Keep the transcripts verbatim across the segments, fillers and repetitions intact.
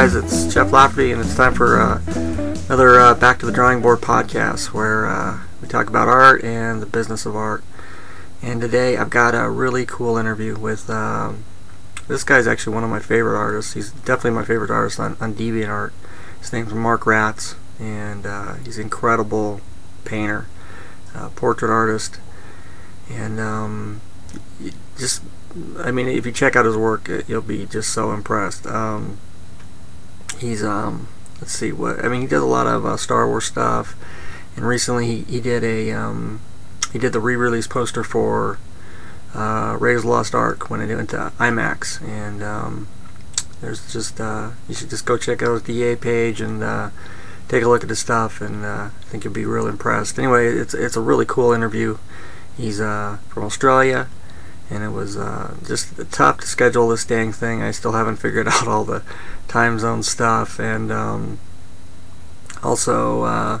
guys, it's Jeff Lafferty, and it's time for uh, another uh, Back to the Drawing Board podcast where uh, we talk about art and the business of art. And today I've got a really cool interview with um, this guy's actually one of my favorite artists. He's definitely my favorite artist on, on DeviantArt. His name's Mark Raats, and uh, he's an incredible painter, uh, portrait artist, and um, just, I mean, if you check out his work, you'll be just so impressed. Um, he's, um, let's see, what, I mean, he does a lot of uh, Star Wars stuff, and recently he, he did a, um, he did the re-release poster for uh, Raiders of the Lost Ark when it went to IMAX, and um, there's just, uh, you should just go check out his D A page and uh, take a look at his stuff, and uh, I think you'll be real impressed. Anyway, it's, it's a really cool interview. He's uh, from Australia, and it was uh, just tough to schedule this dang thing. I still haven't figured out all the time zone stuff, and um, also uh,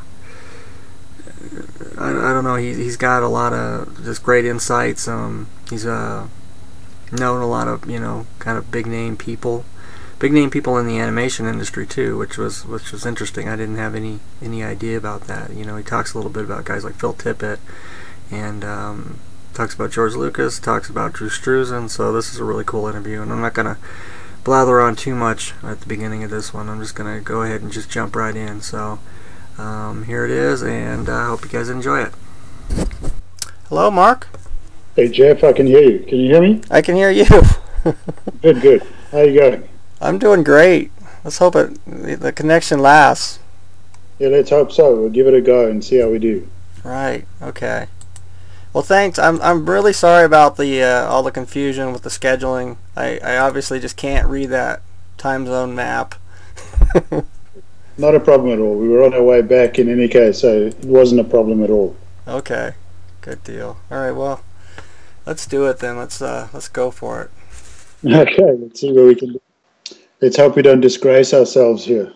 I, I don't know, he, he's got a lot of just great insights. Um, he's uh, known a lot of, you know, kind of big name people big name people in the animation industry too, which was which was interesting. I didn't have any any idea about that. You know, he talks a little bit about guys like Phil Tippett, and um, talks about George Lucas, talks about Drew Struzan. So this is a really cool interview, and I'm not gonna blather on too much at the beginning of this one. I'm just gonna go ahead and just jump right in. So um, here it is, and I uh, hope you guys enjoy it. Hello, Mark. Hey, Jeff, I can hear you. Can you hear me? I can hear you. Good, good. How you going? I'm doing great. Let's hope it the connection lasts. Yeah, let's hope so. We'll give it a go and see how we do. Right. Okay. Well, thanks. I'm I'm really sorry about the uh, all the confusion with the scheduling. I I obviously just can't read that time zone map. Not a problem at all. We were on our way back in any case, so it wasn't a problem at all. Okay. Good deal. All right. Well, let's do it then. Let's uh let's go for it. Okay. Let's see what we can do. Let's hope we don't disgrace ourselves here.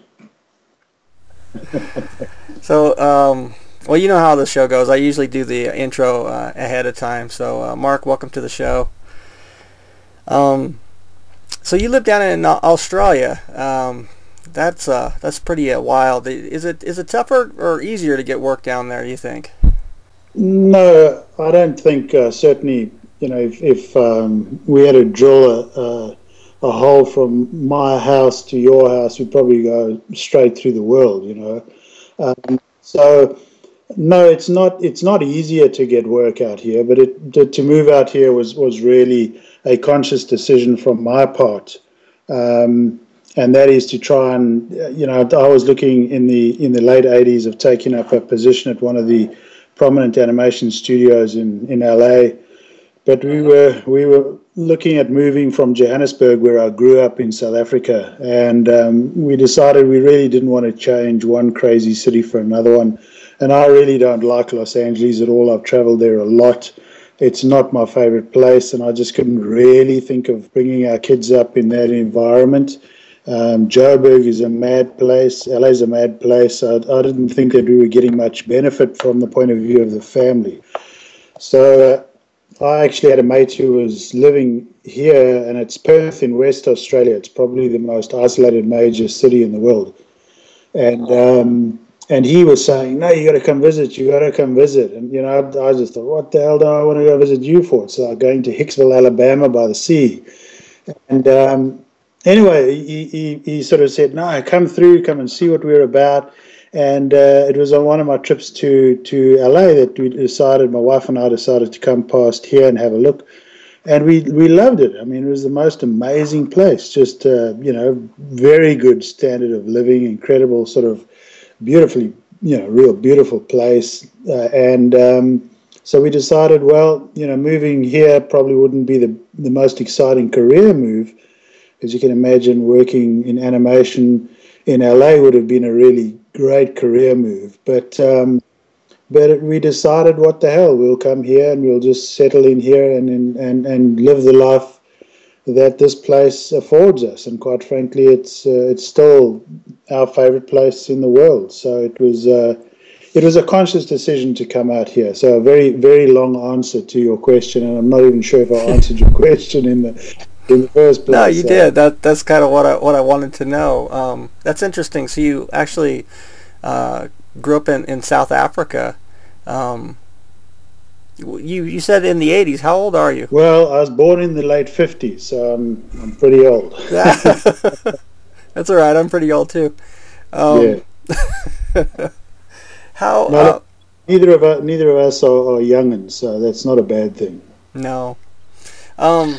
So, um, well, you know how the show goes. I usually do the intro uh, ahead of time. So, uh, Mark, welcome to the show. Um, so you live down in Australia. Um, that's uh, that's pretty uh, wild. Is it is it tougher or easier to get work down there, you think? No, I don't think. Uh, certainly, you know, if, if um, we had to drill a, a a hole from my house to your house, we'd probably go straight through the world, you know. Um, so, no, it's not. It's not easier to get work out here, but it to, to move out here was was really a conscious decision from my part, um, and that is to try and, you know, I was looking in the in the late eighties of taking up a position at one of the prominent animation studios in in L A. But we were we were looking at moving from Johannesburg, where I grew up in South Africa, and um, we decided we really didn't want to change one crazy city for another one. And I really don't like Los Angeles at all. I've traveled there a lot. It's not my favorite place, and I just couldn't really think of bringing our kids up in that environment. Um, Joburg is a mad place. L A is a mad place. I, I didn't think that we were getting much benefit from the point of view of the family. So uh, I actually had a mate who was living here, and it's Perth in West Australia. It's probably the most isolated major city in the world. And um, and he was saying, no, you got to come visit. You got to come visit. And, you know, I, I just thought, what the hell do I want to go visit you for? It's like going to Hicksville, Alabama by the sea. And um, anyway, he, he, he sort of said, no, come through, come and see what we're about. And uh, it was on one of my trips to, to L A that we decided, my wife and I decided to come past here and have a look. And we, we loved it. I mean, it was the most amazing place. Just, uh, you know, very good standard of living, incredible sort of beautifully, you know, real beautiful place. Uh, and um, so we decided, well, you know, moving here probably wouldn't be the, the most exciting career move. As you can imagine, working in animation in L A would have been a really great career move, but um, but we decided, what the hell, we'll come here and we'll just settle in here and and and live the life that this place affords us. And quite frankly, it's uh, it's still our favorite place in the world. So it was uh, it was a conscious decision to come out here. So a very very long answer to your question, and I'm not even sure if I answered your question in the in the first place. No, you so. did. That that's kind of what I what I wanted to know. Um, that's interesting. So you actually uh, grew up in, in South Africa. Um, you you said in the eighties. How old are you? Well, I was born in the late fifties, so I'm I'm pretty old. That's all right. I'm pretty old too. Um, yeah. how? No, Uh, neither of us, neither of us are, are youngins, so that's not a bad thing. no. Um,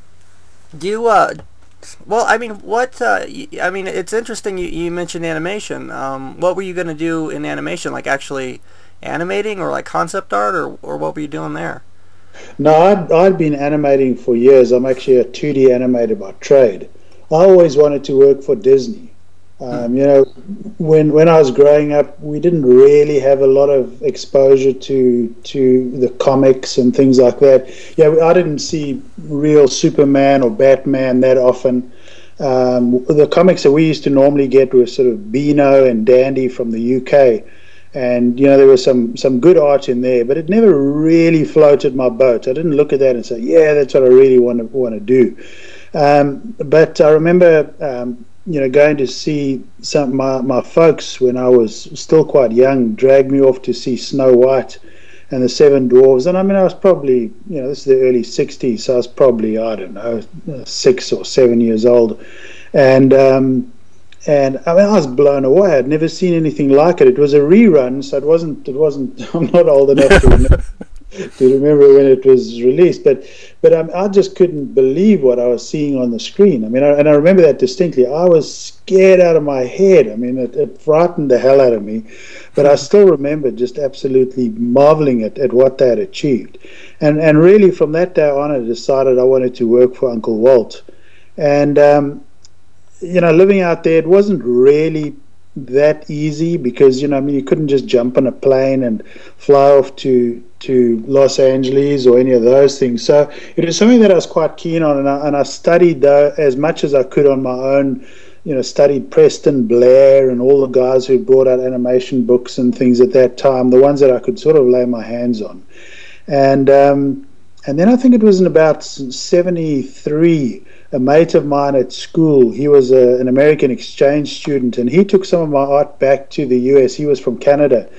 do you? Uh, well, I mean, what? Uh, y- I mean, it's interesting. You, you mentioned animation. Um, what were you going to do in animation? Like actually animating, or like concept art, or or what were you doing there? No, I'd, I'd been animating for years. I'm actually a two D animator by trade. I always wanted to work for Disney. Um, you know, when when I was growing up, we didn't really have a lot of exposure to to the comics and things like that. Yeah, I didn't see real Superman or Batman that often. Um, the comics that we used to normally get were sort of Beano and Dandy from the U K, and you know there was some some good art in there, but it never really floated my boat. I didn't look at that and say, yeah, that's what I really want to want to do. Um, but I remember. Um, you know, going to see some my my folks when I was still quite young dragged me off to see Snow White and the Seven Dwarfs, and I mean I was probably, you know, this is the early sixties, so I was probably, I don't know, six or seven years old, and um, and I mean I was blown away. I'd never seen anything like it. It was a rerun, so it wasn't it wasn't. I'm not old enough to remember. to remember when it was released, but but um, I just couldn't believe what I was seeing on the screen. I mean, I, and I remember that distinctly. I was scared out of my head. I mean, it, it frightened the hell out of me, but I still remember just absolutely marveling at, at what they had achieved. And and really, from that day on, I decided I wanted to work for Uncle Walt. And um, you know, living out there, it wasn't really that easy because, you know, I mean, you couldn't just jump on a plane and fly off to to Los Angeles or any of those things. So it was something that I was quite keen on, and I, and I studied uh, as much as I could on my own. You know, studied Preston Blair and all the guys who brought out animation books and things at that time, the ones that I could sort of lay my hands on. And um, and then I think it was in about seventy-three, a mate of mine at school, he was a, an American exchange student, and he took some of my art back to the U S. He was from Canada,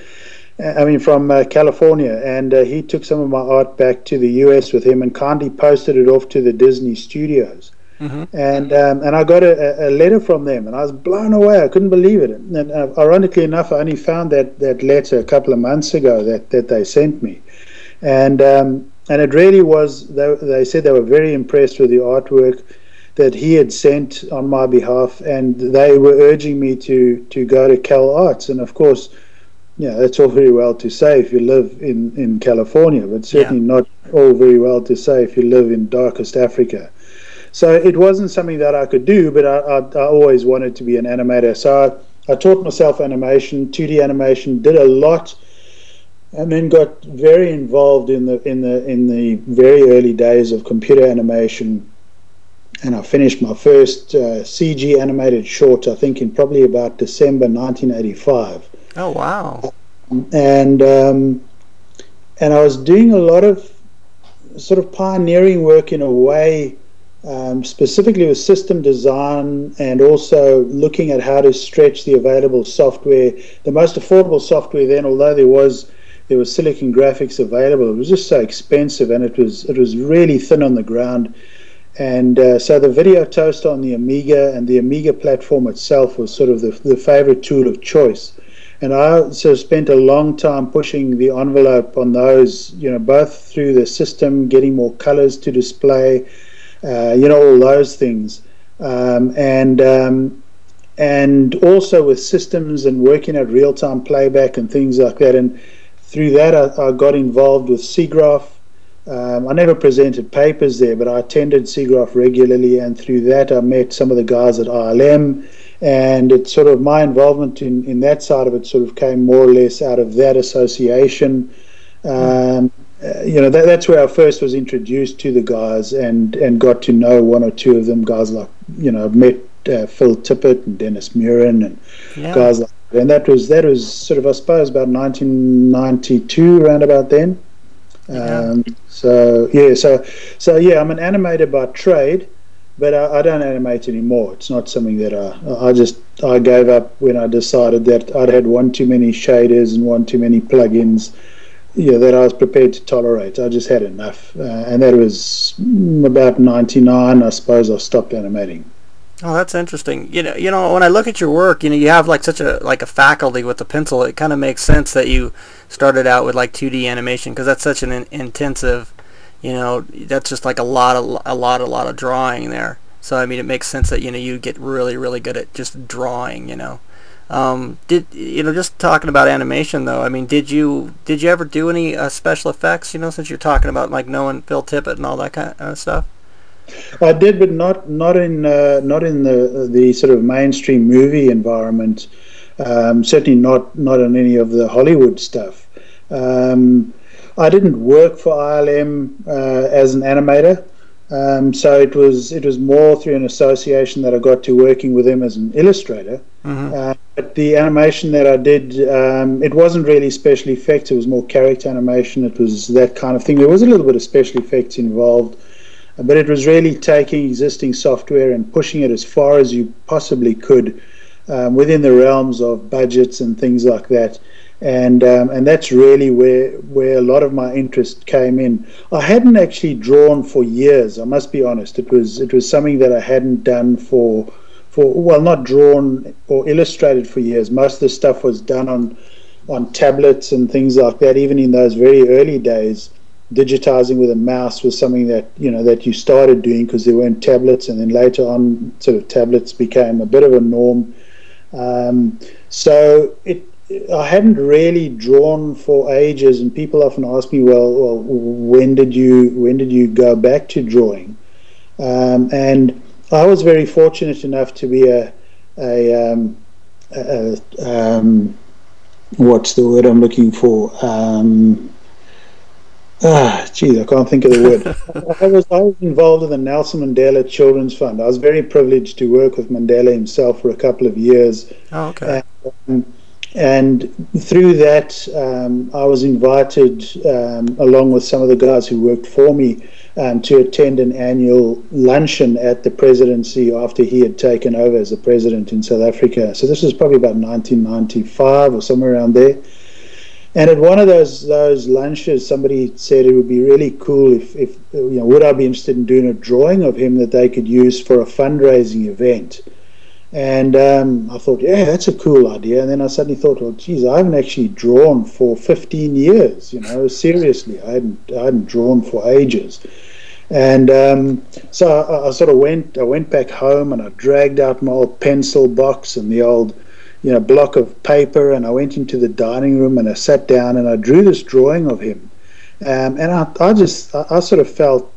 I mean from uh, California, and uh, he took some of my art back to the U S with him and kindly posted it off to the Disney studios. Mm-hmm. And um, and I got a, a letter from them, and I was blown away. I couldn't believe it. And uh, ironically enough, I only found that, that letter a couple of months ago that, that they sent me. And um, and it really was, they, they said they were very impressed with the artwork that he had sent on my behalf, and they were urging me to, to go to Cal Arts. And of course, yeah, that's all very well to say if you live in, in California, but certainly yeah. not all very well to say if you live in darkest Africa. So it wasn't something that I could do, but I, I, I always wanted to be an animator. So I, I taught myself animation, two D animation, did a lot, and then got very involved in the in the in the very early days of computer animation. And I finished my first uh, C G animated short, I think, in probably about December nineteen eighty-five. Oh wow! And um, and I was doing a lot of sort of pioneering work in a way, um, specifically with system design, and also looking at how to stretch the available software. The most affordable software then, although there was there was Silicon Graphics available, it was just so expensive, and it was it was really thin on the ground. And uh, so the video toaster on the Amiga and the Amiga platform itself was sort of the, the favorite tool of choice. And I sort of spent a long time pushing the envelope on those, you know, both through the system, getting more colors to display, uh, you know, all those things. Um, and um, and also with systems and working at real-time playback and things like that. And through that, I, I got involved with SIGGRAPH. Um, I never presented papers there, but I attended SIGGRAPH regularly, and through that I met some of the guys at I L M, and it sort of, my involvement in, in that side of it sort of came more or less out of that association. Um, uh, you know, that, that's where I first was introduced to the guys and, and got to know one or two of them, guys like, you know, I've met uh, Phil Tippett and Dennis Murin and yeah. guys like that. And that was, that was sort of, I suppose, about nineteen ninety-two, around about then. Yeah. Um, so yeah, so so yeah, I'm an animator by trade, but I, I don't animate anymore. It's not something that I, I just, I gave up when I decided that I'd had one too many shaders and one too many plugins, yeah, that I was prepared to tolerate. I just had enough, uh, and that was about ninety-nine. I suppose I stopped animating. Oh, that's interesting. You know, you know, when I look at your work, you know, you have like such a like a faculty with the pencil. It kind of makes sense that you started out with like two D animation, because that's such an in intensive, you know, that's just like a lot of a lot a lot of drawing there. So I mean, it makes sense that, you know, you get really really good at just drawing. You know, um, did you know just talking about animation though? I mean, did you did you ever do any uh, special effects? You know, since you're talking about like knowing Phil Tippett and all that kind of stuff. I did, but not not in uh, not in the the sort of mainstream movie environment. Um, certainly not not in any of the Hollywood stuff. Um, I didn't work for I L M uh, as an animator, um, so it was it was more through an association that I got to working with them as an illustrator. Mm-hmm. uh, but the animation that I did, um, it wasn't really special effects. It was more character animation. It was that kind of thing. There was a little bit of special effects involved, but it was really taking existing software and pushing it as far as you possibly could um, within the realms of budgets and things like that. And um, and that's really where where a lot of my interest came in. I hadn't actually drawn for years, I must be honest. It was it was something that I hadn't done for for well, not drawn or illustrated for years. Most of the stuff was done on on tablets and things like that. Even in those very early days, digitizing with a mouse was something that, you know, that you started doing because there weren't tablets, and then later on sort of tablets became a bit of a norm. Um, so it I hadn't really drawn for ages, and people often ask me, well, well when did you when did you go back to drawing? Um, and I was very fortunate enough to be a a, um, a, a um, what's the word I'm looking for? Um, Ah, gee, I can't think of the word. I was I was involved in the Nelson Mandela Children's Fund. I was very privileged to work with Mandela himself for a couple of years. Oh, okay. And, um, and through that, um, I was invited, um, along with some of the guys who worked for me, um, to attend an annual luncheon at the presidency after he had taken over as the president in South Africa. So this was probably about nineteen ninety-five or somewhere around there. And at one of those those lunches, somebody said it would be really cool if, if you know, would I be interested in doing a drawing of him that they could use for a fundraising event? And um, I thought, yeah, that's a cool idea. And then I suddenly thought, well, geez, I haven't actually drawn for fifteen years. You know, seriously, I hadn't I hadn't drawn for ages. And um, so I, I sort of went I went back home, and I dragged out my old pencil box and the old, you know, block of paper, and I went into the dining room and I sat down and I drew this drawing of him, um, and I, I just I, I sort of felt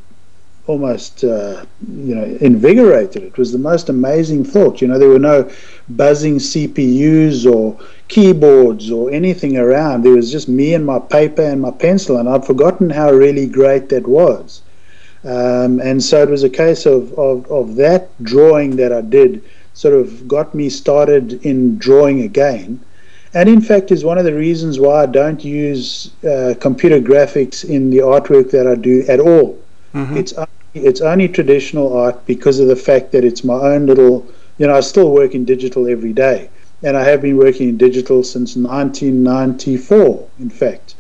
almost uh, you know, invigorated. It was the most amazing thought. You know, there were no buzzing C P Us or keyboards or anything around. There was just me and my paper and my pencil, and I'd forgotten how really great that was. Um, and so it was a case of, of, of that drawing that I did sort of got me started in drawing again, and in fact is one of the reasons why I don't use uh, computer graphics in the artwork that I do at all. Mm-hmm. It's only, it's only traditional art because of the fact that it's my own little, you know, I still work in digital every day, and I have been working in digital since nineteen ninety-four, in fact.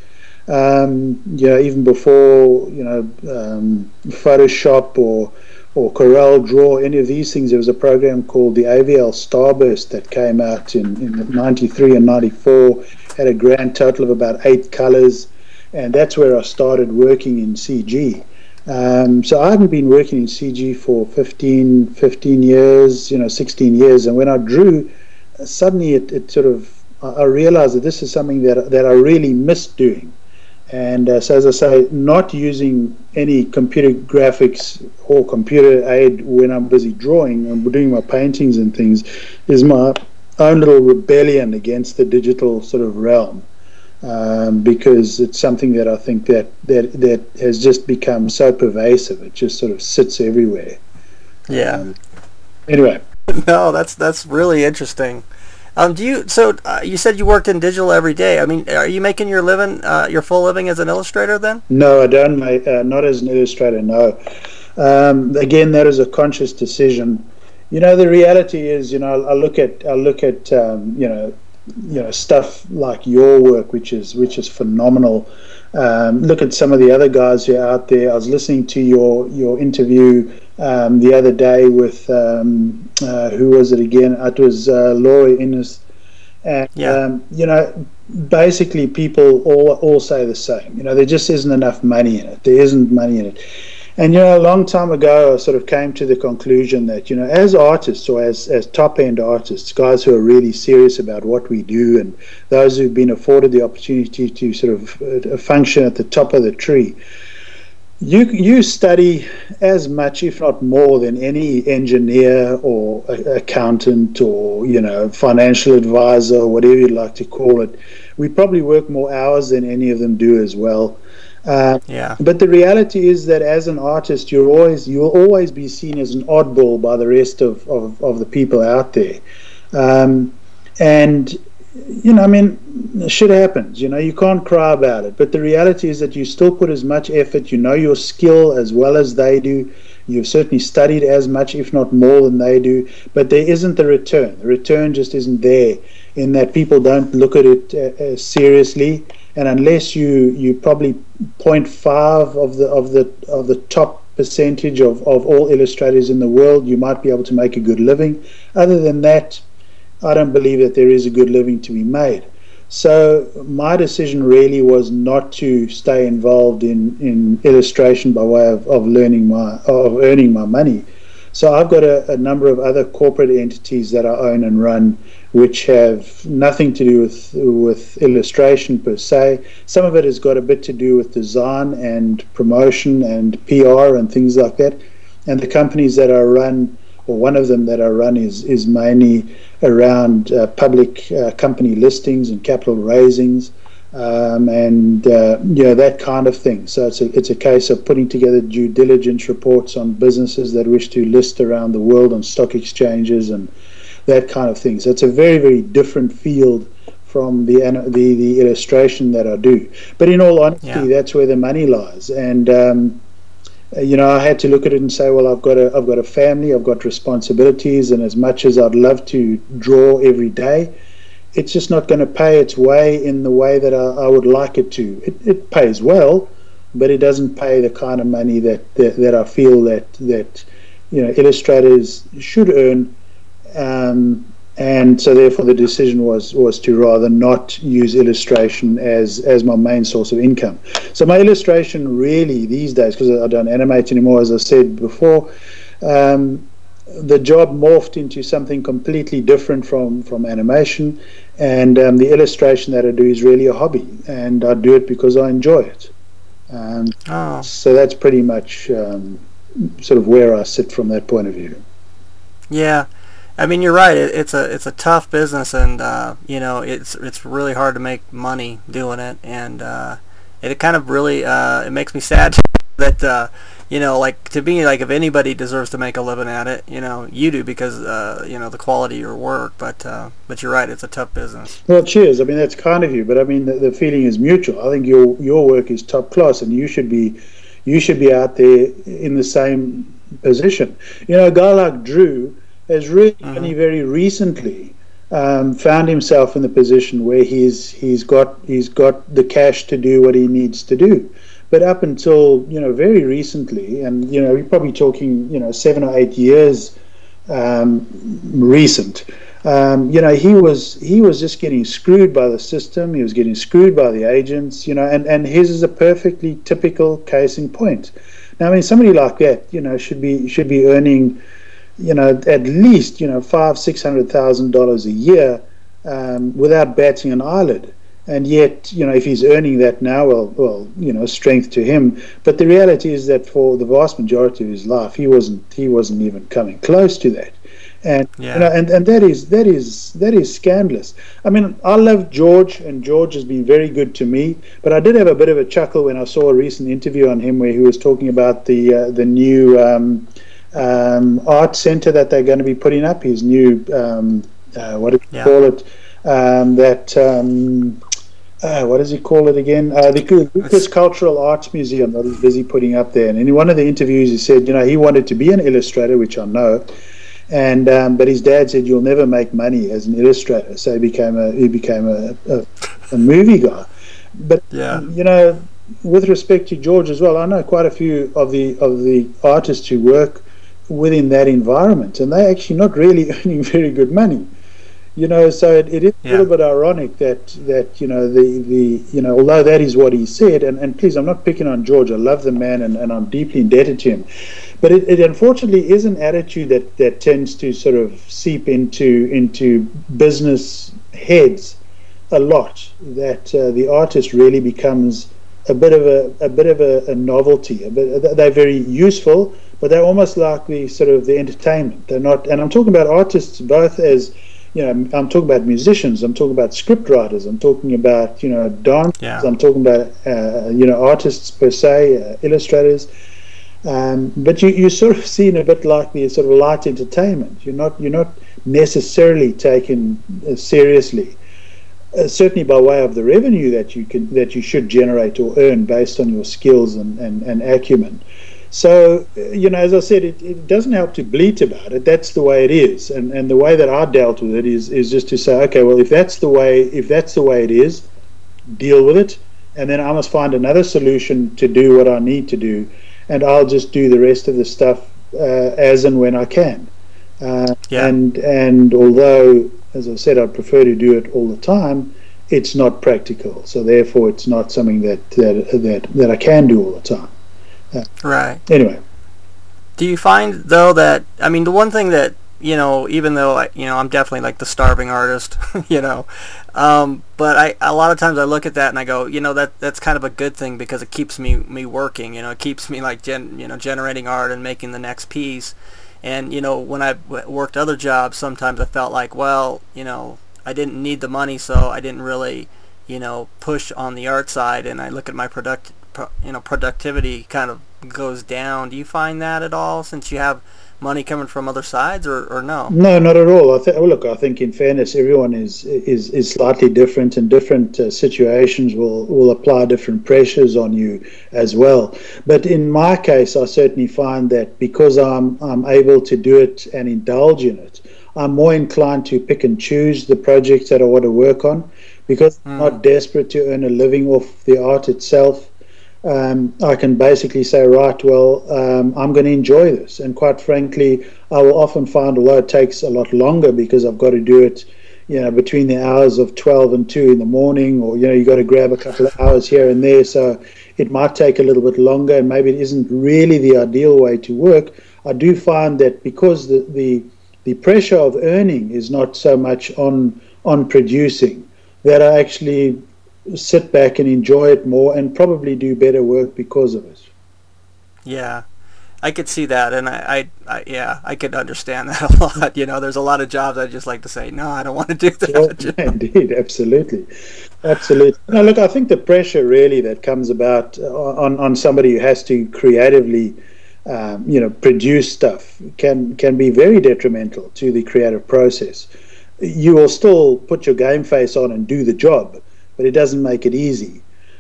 Um, you know, even before, you know, um, Photoshop or or Corel Draw, any of these things, there was a program called the A V L Starburst that came out in, in ninety-three and ninety-four, had a grand total of about eight colors, and that's where I started working in C G. Um, so I haven't been working in C G for fifteen, fifteen years, you know, sixteen years, and when I drew, suddenly it, it sort of, I realized that this is something that, that I really missed doing. And uh, so, as I say, not using any computer graphics or computer aid when I'm busy drawing and doing my paintings and things is my own little rebellion against the digital sort of realm, um, because it's something that I think that, that, that has just become so pervasive. It just sort of sits everywhere. Yeah. Um, anyway. No, that's that's really interesting. Um, do you? So uh, you said you worked in digital every day. I mean, are you making your living, uh, your full living as an illustrator then? No, I don't make. Uh, not as an illustrator. No, Um, again, that is a conscious decision. You know, the reality is, you know, I look at I look at um, you know, you know, stuff like your work, which is which is phenomenal. Um, look at some of the other guys who are out there. I was listening to your your interview um, the other day with um, uh, who was it again? It was uh, Laura Innes, and Yeah. um, you know, basically people all all say the same. You know, there just isn't enough money in it. There isn't money in it. And, you know, a long time ago, I sort of came to the conclusion that, you know, as artists or as, as top-end artists, guys who are really serious about what we do and those who've been afforded the opportunity to sort of uh, function at the top of the tree, you you study as much, if not more, than any engineer or a, accountant or, you know, financial advisor or whatever you'd like to call it. We probably work more hours than any of them do as well. Uh, Yeah. But the reality is that as an artist, you're always you'll always be seen as an oddball by the rest of, of, of the people out there. Um, and, you know, I mean, shit happens. You know, you can't cry about it. But the reality is that you still put as much effort. You know your skill as well as they do. You've certainly studied as much, if not more, than they do. But there isn't the return. The return just isn't there, in that people don't look at it uh, uh, seriously. And unless you you probably zero point five of the of the of the top percentage of, of all illustrators in the world, you might be able to make a good living. Other than that, I don't believe that there is a good living to be made. So my decision really was not to stay involved in, in illustration by way of, of learning my of earning my money. So I've got a, a number of other corporate entities that I own and run, which have nothing to do with with illustration per se. Some of it has got a bit to do with design and promotion and P R and things like that. And the companies that I run, or one of them that I run, is is mainly around uh, public uh, company listings and capital raisings, um, and uh, you know, that kind of thing. So it's a it's a case of putting together due diligence reports on businesses that wish to list around the world on stock exchanges and that kind of thing. So it's a very, very different field from the the, the illustration that I do. But in all honesty, yeah. that's where the money lies. And um, you know, I had to look at it and say, well, I've got a I've got a family, I've got responsibilities, and as much as I'd love to draw every day, it's just not going to pay its way in the way that I, I would like it to. It, it pays well, but it doesn't pay the kind of money that that, that I feel that that you know, illustrators should earn. Um, and so therefore the decision was was to rather not use illustration as as my main source of income. So my illustration really these days, because I don't animate anymore, as I said before, um, the job morphed into something completely different from from animation, and um, the illustration that I do is really a hobby, and I do it because I enjoy it. Um, oh. So that's pretty much um, sort of where I sit from that point of view. Yeah. I mean, you're right. It, it's a it's a tough business, and uh, you know, it's it's really hard to make money doing it, and uh, it, it kind of really uh, it makes me sad that uh, you know, like, to me, like, if anybody deserves to make a living at it, you know, you do, because uh, you know, the quality of your work. But uh, but you're right. It's a tough business. Well, cheers. I mean, that's kind of you, but I mean, the, the feeling is mutual. I think your your work is top class, and you should be you should be out there in the same position. You know, a guy like Drew has really mm-hmm. only very recently um, found himself in the position where he's he's got he's got the cash to do what he needs to do. But up until, you know, very recently, and you know, we're probably talking, you know, seven or eight years um, recent. Um, you know, he was he was just getting screwed by the system. He was getting screwed by the agents. You know, and and his is a perfectly typical case in point. Now, I mean, somebody like that, you know, should be should be earning, you know, at least, you know, five, six hundred thousand dollars a year um, without batting an eyelid. And yet, you know, if he's earning that now, well, well, you know, strength to him. But the reality is that for the vast majority of his life, he wasn't he wasn't even coming close to that. And yeah. you know, and, and that is that is that is scandalous. I mean, I love George, and George has been very good to me. But I did have a bit of a chuckle when I saw a recent interview on him where he was talking about the uh, the new um, um, art center that they're going to be putting up. His new um, uh, what do you yeah. call it? Um, that um, uh, what does he call it again? Uh, the Lucas Cultural Arts Museum that he's busy putting up there. And in one of the interviews, he said, you know, he wanted to be an illustrator, which I know, and um, but his dad said you'll never make money as an illustrator, so he became a he became a, a, a movie guy. But yeah, you know, with respect to George as well, I know quite a few of the of the artists who work within that environment, and they're actually not really earning very good money. You know, so it, it is yeah. a little bit ironic that that you know the the you know although that is what he said, and, and please, I'm not picking on George. I love the man, and, and I'm deeply indebted to him. But it, it unfortunately is an attitude that, that tends to sort of seep into into business heads a lot. That uh, the artist really becomes a bit of a a bit of a, a novelty. A bit, they're very useful, but they're almost like the sort of the entertainment. They're not, and I'm talking about artists both as you know, I'm talking about musicians, I'm talking about script writers, I'm talking about, you know, dancers, yeah. I'm talking about, uh, you know, artists per se, uh, illustrators. Um, but you, you're sort of seen a bit like the sort of light entertainment. You're not, you're not necessarily taken uh, seriously, uh, certainly by way of the revenue that you can, that you should generate or earn based on your skills and, and, and acumen. So, you know, as I said, it, it doesn't help to bleat about it. That's the way it is, and and the way that I dealt with it is is just to say, okay, well, if that's the way, if that's the way it is, deal with it, and then I must find another solution to do what I need to do, and I'll just do the rest of the stuff uh, as and when I can. Uh, yeah. And and although, as I said, I'd prefer to do it all the time, it's not practical. So therefore, it's not something that that that, that I can do all the time. Uh, right. Anyway, do you find though that I mean the one thing that you know even though I, you know I'm definitely like the starving artist, you know, um, but I a lot of times I look at that and I go, you know, that that's kind of a good thing because it keeps me me working, you know, it keeps me like gen, you know generating art and making the next piece, and you know when I worked other jobs sometimes I felt like, well, you know, I didn't need the money, so I didn't really you know push on the art side, and I look at my product. you know productivity kind of goes down. Do you find that at all since you have money coming from other sides, or, or no? No, not at all. I think well, look, I think in fairness everyone is is, is slightly different, and different uh, situations will, will apply different pressures on you as well. But in my case I certainly find that because I'm I'm able to do it and indulge in it, I'm more inclined to pick and choose the projects that I want to work on, because I'm mm. not desperate to earn a living off the art itself. Um, I can basically say, right, well, um, I'm going to enjoy this. And quite frankly, I will often find, although it takes a lot longer because I've got to do it, you know, between the hours of twelve and two in the morning, or, you know, you've got to grab a couple of hours here and there. So it might take a little bit longer, and maybe it isn't really the ideal way to work. I do find that because the, the, the pressure of earning is not so much on, on producing, that I actually sit back and enjoy it more, and probably do better work because of it. Yeah, I could see that, and I, I, I yeah, I could understand that a lot. You know, there's a lot of jobs I just like to say, no, I don't want to do that. Sure, yeah, indeed, absolutely, absolutely. No, look, I think the pressure really that comes about on on somebody who has to creatively, um, you know, produce stuff can can be very detrimental to the creative process. You will still put your game face on and do the job, but it doesn't make it easy.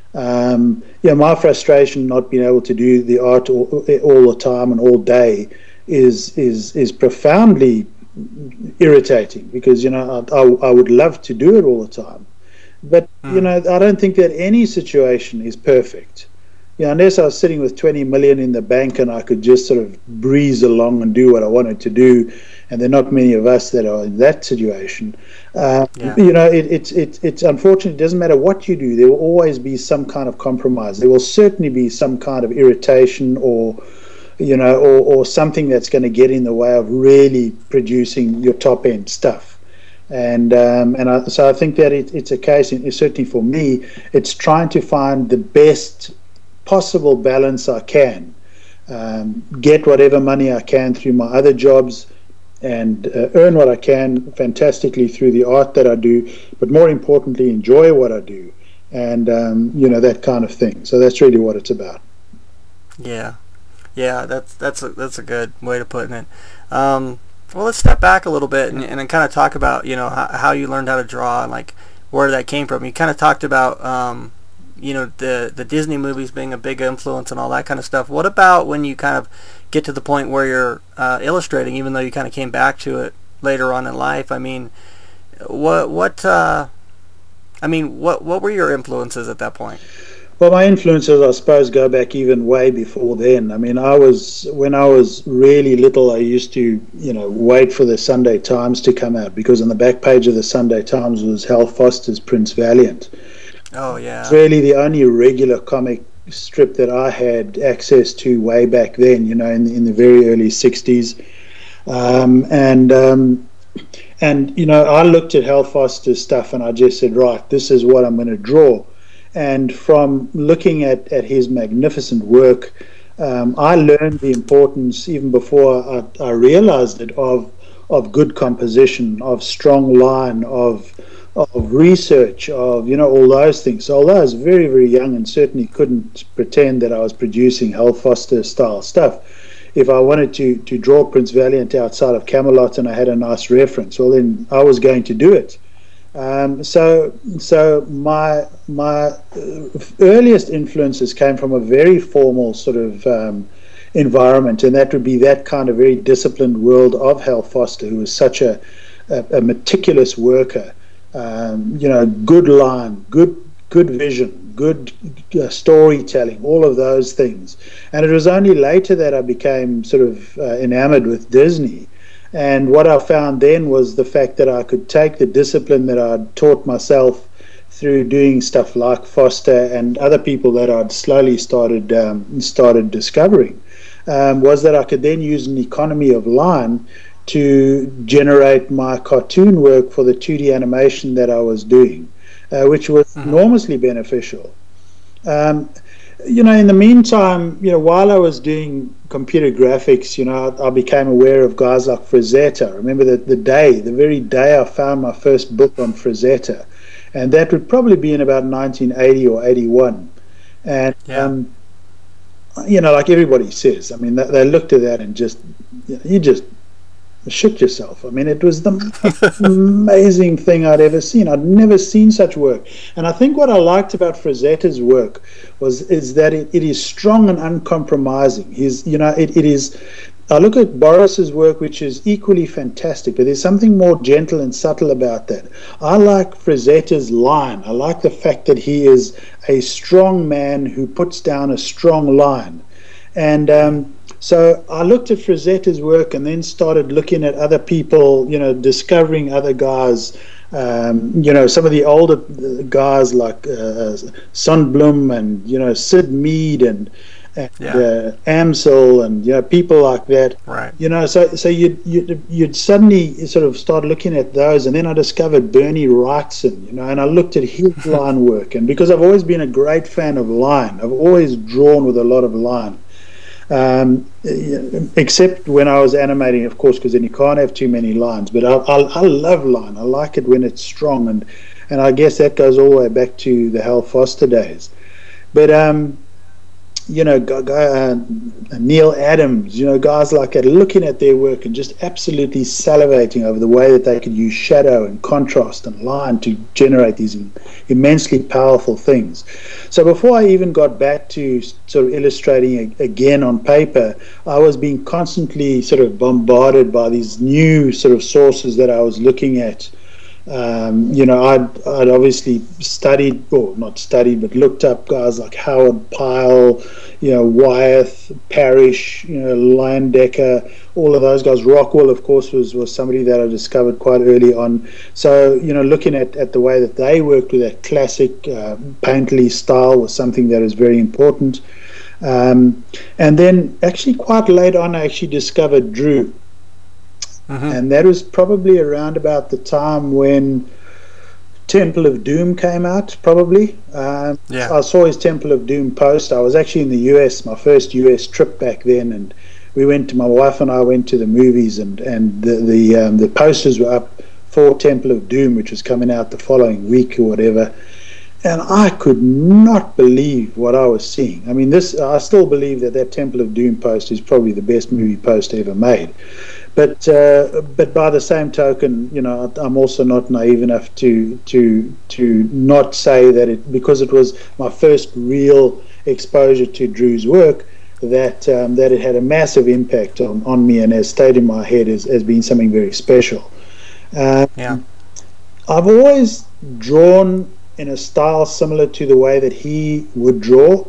Um, you know, my frustration not being able to do the art all, all the time and all day is is is profoundly irritating, because you know I, I, I would love to do it all the time, but mm. you know I don't think that any situation is perfect. You know, unless I was sitting with twenty million in the bank and I could just sort of breeze along and do what I wanted to do, and there are not many of us that are in that situation. Uh, yeah. You know, it, it's it's it's unfortunate. It doesn't matter what you do. There will always be some kind of compromise. There will certainly be some kind of irritation, or you know, or, or something that's going to get in the way of really producing your top end stuff. And um, and I, so I think that it, it's a case. Certainly for me, it's trying to find the best possible balance I can, um, get whatever money I can through my other jobs, and uh, earn what I can fantastically through the art that I do, but more importantly enjoy what I do, and um, you know, that kind of thing. So that's really what it's about. Yeah, yeah, that's that's a, that's a good way to put it. Um, well, let's step back a little bit and, and kind of talk about, you know, how, how you learned how to draw, and like where that came from. You kind of talked about, um, you know, the the Disney movies being a big influence and all that kind of stuff. What about when you kind of get to the point where you're uh, illustrating, even though you kind of came back to it later on in life? I mean, what what uh, I mean, what what were your influences at that point? Well, my influences, I suppose, go back even way before then. I mean, I was, when I was really little, I used to, you know, wait for the Sunday Times to come out, because on the back page of the Sunday Times was Hal Foster's Prince Valiant. Oh, yeah. It's really the only regular comic strip that I had access to way back then, you know, in the, in the very early sixties. Um, and, um, and, you know, I looked at Hal Foster's stuff and I just said, right, this is what I'm going to draw. And from looking at, at his magnificent work, um, I learned the importance, even before I, I realized it, of of good composition, of strong line, of of research, of, you know, all those things. So although I was very, very young and certainly couldn't pretend that I was producing Hal Foster style stuff, if I wanted to, to draw Prince Valiant outside of Camelot and I had a nice reference, well, then I was going to do it. Um, so, so my my earliest influences came from a very formal sort of um, environment, and that would be that kind of very disciplined world of Hal Foster, who was such a, a, a meticulous worker. Um, you know, good line, good good vision, good uh, storytelling, all of those things. And it was only later that I became sort of uh, enamored with Disney. And what I found then was the fact that I could take the discipline that I'd taught myself through doing stuff like Foster and other people that I'd slowly started um, started discovering, um, was that I could then use an economy of line to generate my cartoon work for the two D animation that I was doing, uh, which was mm-hmm. enormously beneficial. Um, You know, in the meantime, you know, while I was doing computer graphics, you know, I, I became aware of guys like Frazetta. I remember that the day, the very day I found my first book on Frazetta, and that would probably be in about nineteen eighty or eighty-one. And, yeah. um, you know, like everybody says, I mean, they, they looked at that and just, you know, you just shook yourself. I mean, it was the most amazing thing I'd ever seen. I'd never seen such work. And I think what I liked about Frazetta's work was is that it, it is strong and uncompromising. His, you know, it, it is. I look at Boris's work, which is equally fantastic, but there's something more gentle and subtle about that. I like Frazetta's line. I like the fact that he is a strong man who puts down a strong line. And um, so I looked at Frazetta's work and then started looking at other people, you know, discovering other guys, um, you know, some of the older guys like uh, Sundblom and, you know, Sid Mead and, and yeah. uh, Amsel and, you know, people like that. Right. You know, so so you'd, you'd, you'd suddenly sort of start looking at those, and then I discovered Bernie Wrightson, you know, and I looked at his line work. And because I've always been a great fan of line, I've always drawn with a lot of line. Um, except when I was animating, of course, because then you can't have too many lines. But I, I, I love line. I like it when it's strong, and and I guess that goes all the way back to the Hal Foster days. But um, you know, uh, Neil Adams, you know, guys like that, looking at their work and just absolutely salivating over the way that they could use shadow and contrast and line to generate these immensely powerful things. So before I even got back to sort of illustrating again on paper, I was being constantly sort of bombarded by these new sort of sources that I was looking at. Um, you know, I'd, I'd obviously studied, or not studied, but looked up guys like Howard Pyle, you know, Wyeth, Parrish, you know, Leyendecker, all of those guys. Rockwell, of course, was, was somebody that I discovered quite early on. So, you know, looking at, at the way that they worked with that classic uh, painterly style was something that is very important. Um, and then actually quite late on, I actually discovered Drew. Mm-hmm. And that was probably around about the time when Temple of Doom came out, probably. Um, yeah. I saw his Temple of Doom post. I was actually in the U S, my first U S trip back then, and we went to, my wife and I went to the movies, and, and the the, um, the posters were up for Temple of Doom, which was coming out the following week or whatever. and I could not believe what I was seeing. I mean, this I still believe that that Temple of Doom post is probably the best movie post ever made. But uh, but by the same token, you know, I'm also not naive enough to to to not say that it, because it was my first real exposure to Drew's work, that um, that it had a massive impact on, on me and has stayed in my head as, as being something very special. Um, Yeah. I've always drawn in a style similar to the way that he would draw,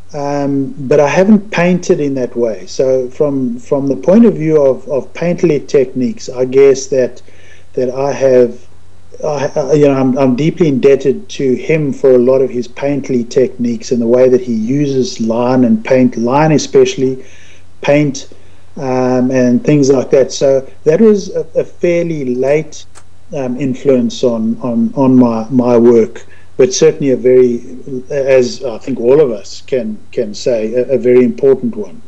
um, but I haven't painted in that way. So from from the point of view of, of painterly techniques, I guess that that I have, I, I, you know, I'm, I'm deeply indebted to him for a lot of his painterly techniques and the way that he uses line and paint, line especially, paint, um, and things like that. So that was a, a fairly late um, influence on, on, on my, my work, but certainly a very, as I think all of us can can say, a, a very important one.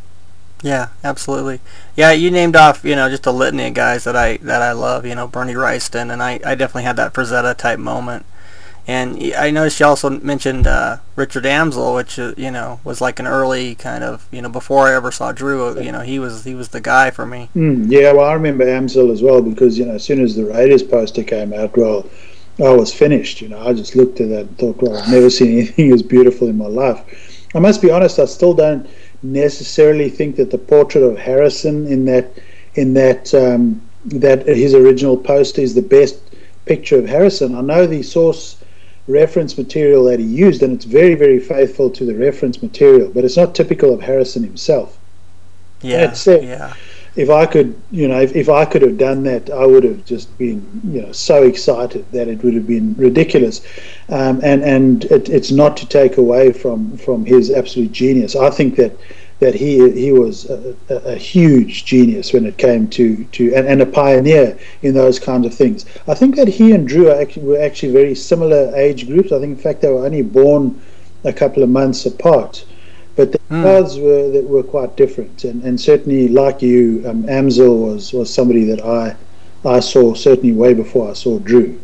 Yeah, absolutely. Yeah, you named off, you know, just a litany of guys that I that I love. You know, Bernie Wrightston, and I, I definitely had that Frazetta type moment. And I noticed you also mentioned uh, Richard Amsel, which uh, you know was like an early kind of, you know, before I ever saw Drew. You know, he was he was the guy for me. Mm, yeah, well, I remember Amsel as well because, you know, as soon as the Raiders poster came out, well, I was finished. You know, I just looked at that and thought, well, I've never seen anything as beautiful in my life. I must be honest, I still don't necessarily think that the portrait of Harrison in that in that um, that his original poster is the best picture of Harrison. I know the source reference material that he used, and it's very, very faithful to the reference material, but it's not typical of Harrison himself. Yeah, said, yeah. If I could, you know, if, if I could have done that, I would have just been, you know, so excited that it would have been ridiculous. Um, and and it, it's not to take away from, from his absolute genius. I think that that he he was a, a, a huge genius when it came to, to and, and a pioneer in those kinds of things. I think that he and Drew are actually, were actually very similar age groups. I think, in fact, they were only born a couple of months apart. But the Mm. paths were that were quite different, and, and certainly, like you, um, Amsel was, was somebody that I I saw certainly way before I saw Drew.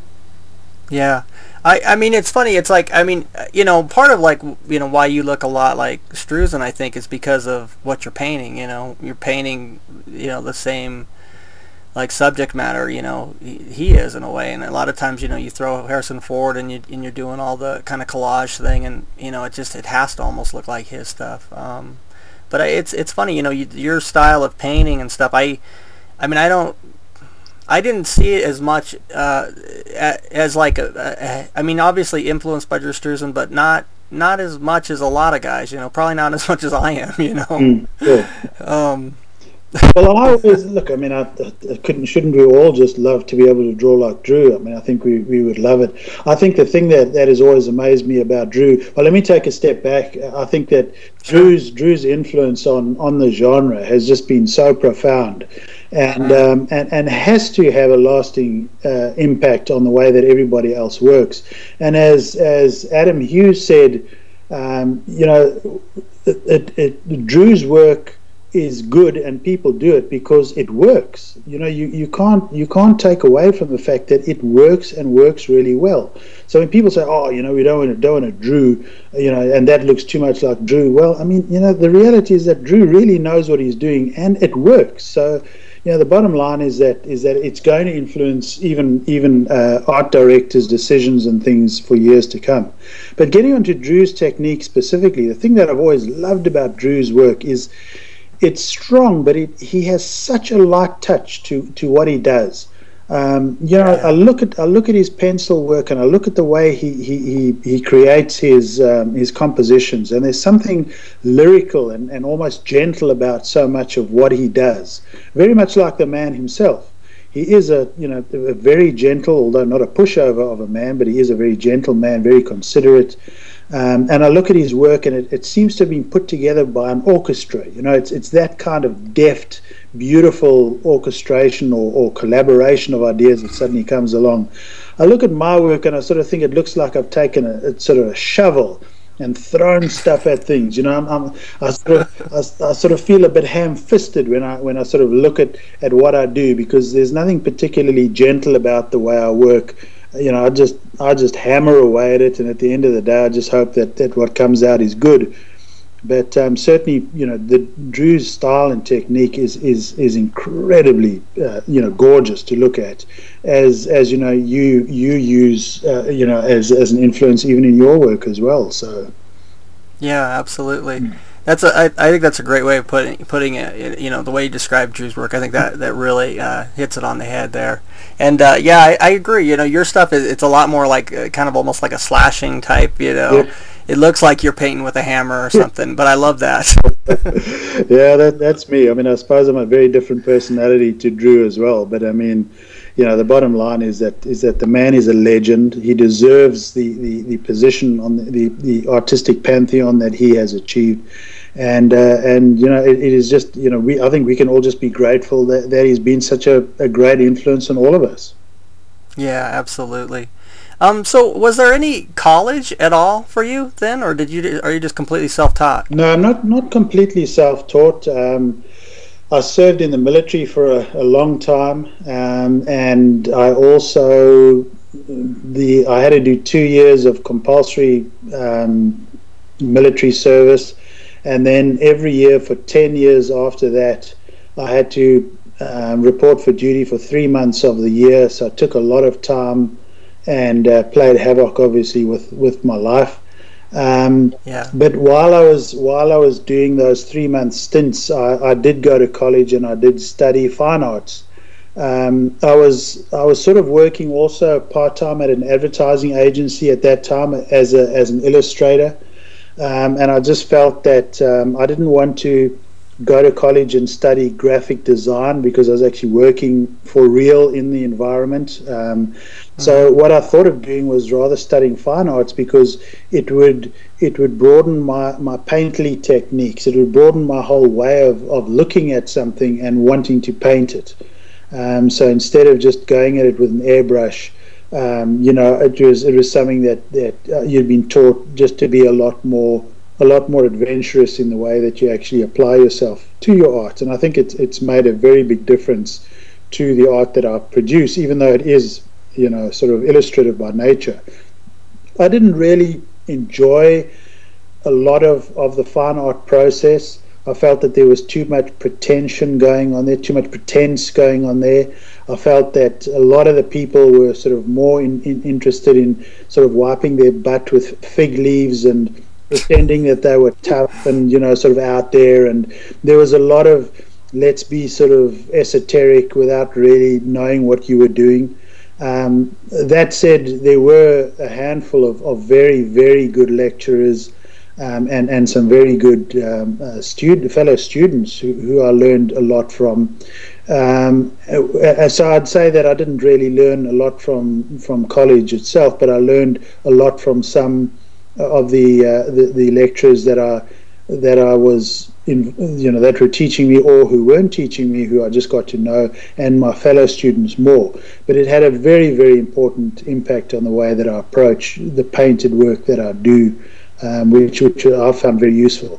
Yeah. I, I mean, it's funny. It's like, I mean, you know, part of like, you know, why you look a lot like Struzan, I think, is because of what you're painting. You know, you're painting, you know, the same like subject matter, you know, he, he is in a way. And a lot of times, you know, you throw Harrison forward and, you, and you're doing all the kind of collage thing, and, you know, it just, it has to almost look like his stuff. Um, but I, it's it's funny, you know, you, your style of painting and stuff, I, I mean, I don't, I didn't see it as much uh, as like a, a, I mean, obviously influenced by Drew Struzan, but not not as much as a lot of guys. You know, probably not as much as I am. You know. Mm, yeah. um, well, I always look. I mean, I, I couldn't. Shouldn't we all just love to be able to draw like Drew? I mean, I think we, we would love it. I think the thing that, that has always amazed me about Drew. Well, let me take a step back. I think that Drew's Drew's influence on, on the genre has just been so profound. And, um, and and has to have a lasting uh, impact on the way that everybody else works. And as as Adam Hughes said, um, you know, it, it, it, Drew's work is good, and people do it because it works. You know, you, you can't you can't take away from the fact that it works and works really well. So when people say, "Oh, you know, we don't want to don't want to Drew," you know, and that looks too much like Drew. Well, I mean, you know, the reality is that Drew really knows what he's doing, and it works. So. You know, the bottom line is that is that it's going to influence even even uh, art directors' decisions and things for years to come. But getting onto Drew's technique specifically, the thing that I've always loved about Drew's work is it's strong, but it, he has such a light touch to, to what he does. Um, you know, I look at I look at his pencil work, and I look at the way he he, he, he creates his um, his compositions, and there's something lyrical and, and almost gentle about so much of what he does. Very much like the man himself. He is a you know a very gentle, although not a pushover of a man, but he is a very gentle man, very considerate. Um, and I look at his work, and it, it seems to have been put together by an orchestra. You know, it's it's that kind of deft, beautiful orchestration or, or collaboration of ideas that suddenly comes along. I look at my work, and I sort of think it looks like I've taken a, a sort of a shovel and thrown stuff at things. You know, I'm, I'm, I sort of I, I sort of feel a bit ham-fisted when I when I sort of look at, at what I do, because there's nothing particularly gentle about the way I work. you know, I just I just hammer away at it, and at the end of the day, I just hope that, that what comes out is good. But um, certainly, you know, the Drew's style and technique is is is incredibly, uh, you know, gorgeous to look at. As as you know, you you use uh, you know as as an influence even in your work as well. So yeah, absolutely. Mm. That's a I, I think that's a great way of putting putting it. You know, the way you describe Drew's work, I think that that really uh, hits it on the head there. And uh, yeah, I, I agree. You know, your stuff is it's a lot more like uh, kind of almost like a slashing type. You know. Yep. It looks like you're painting with a hammer or something, but I love that. Yeah, that, that's me. I mean, I suppose I'm a very different personality to Drew as well. But I mean, you know, the bottom line is that is that the man is a legend. He deserves the, the, the position on the, the, the artistic pantheon that he has achieved. And uh, and you know, it, it is just, you know, we I think we can all just be grateful that, that he's been such a, a great influence on all of us. Yeah, absolutely. Um, so was there any college at all for you then, or did you are you just completely self-taught? No, I'm not not completely self-taught. Um, I served in the military for a, a long time, um, and I also the I had to do two years of compulsory um, military service, and then every year for ten years after that, I had to um, report for duty for three months of the year. So I took a lot of time and uh, played havoc, obviously, with, with my life. Um, yeah. But while I was while I was doing those three month stints, I, I did go to college and I did study fine arts. Um, I was I was sort of working also part time at an advertising agency at that time as a as an illustrator, um, and I just felt that um, I didn't want to go to college and study graphic design because I was actually working for real in the environment. Um, so mm-hmm. what I thought of doing was rather studying fine arts because it would it would broaden my, my painterly techniques. It would broaden my whole way of, of looking at something and wanting to paint it. Um, so instead of just going at it with an airbrush, um, you know, it was it was something that, that uh, you'd been taught just to be a lot more a lot more adventurous in the way that you actually apply yourself to your art. And I think it's it's made a very big difference to the art that I produce, even though it is, you know, sort of illustrative by nature. I didn't really enjoy a lot of, of the fine art process. I felt that there was too much pretension going on there, too much pretense going on there. I felt that a lot of the people were sort of more in, in, interested in sort of wiping their butt with fig leaves and pretending that they were tough and, you know, sort of out there. And there was a lot of let's be sort of esoteric without really knowing what you were doing. Um, that said, there were a handful of, of very, very good lecturers um, and, and some very good um, uh, student, fellow students who, who I learned a lot from. Um, so I'd say that I didn't really learn a lot from, from college itself, but I learned a lot from some of the, uh, the the lecturers that I that I was in, you know, that were teaching me or who weren't teaching me, who I just got to know, and my fellow students more. But it had a very, very important impact on the way that I approach the painted work that I do, um, which which I found very useful.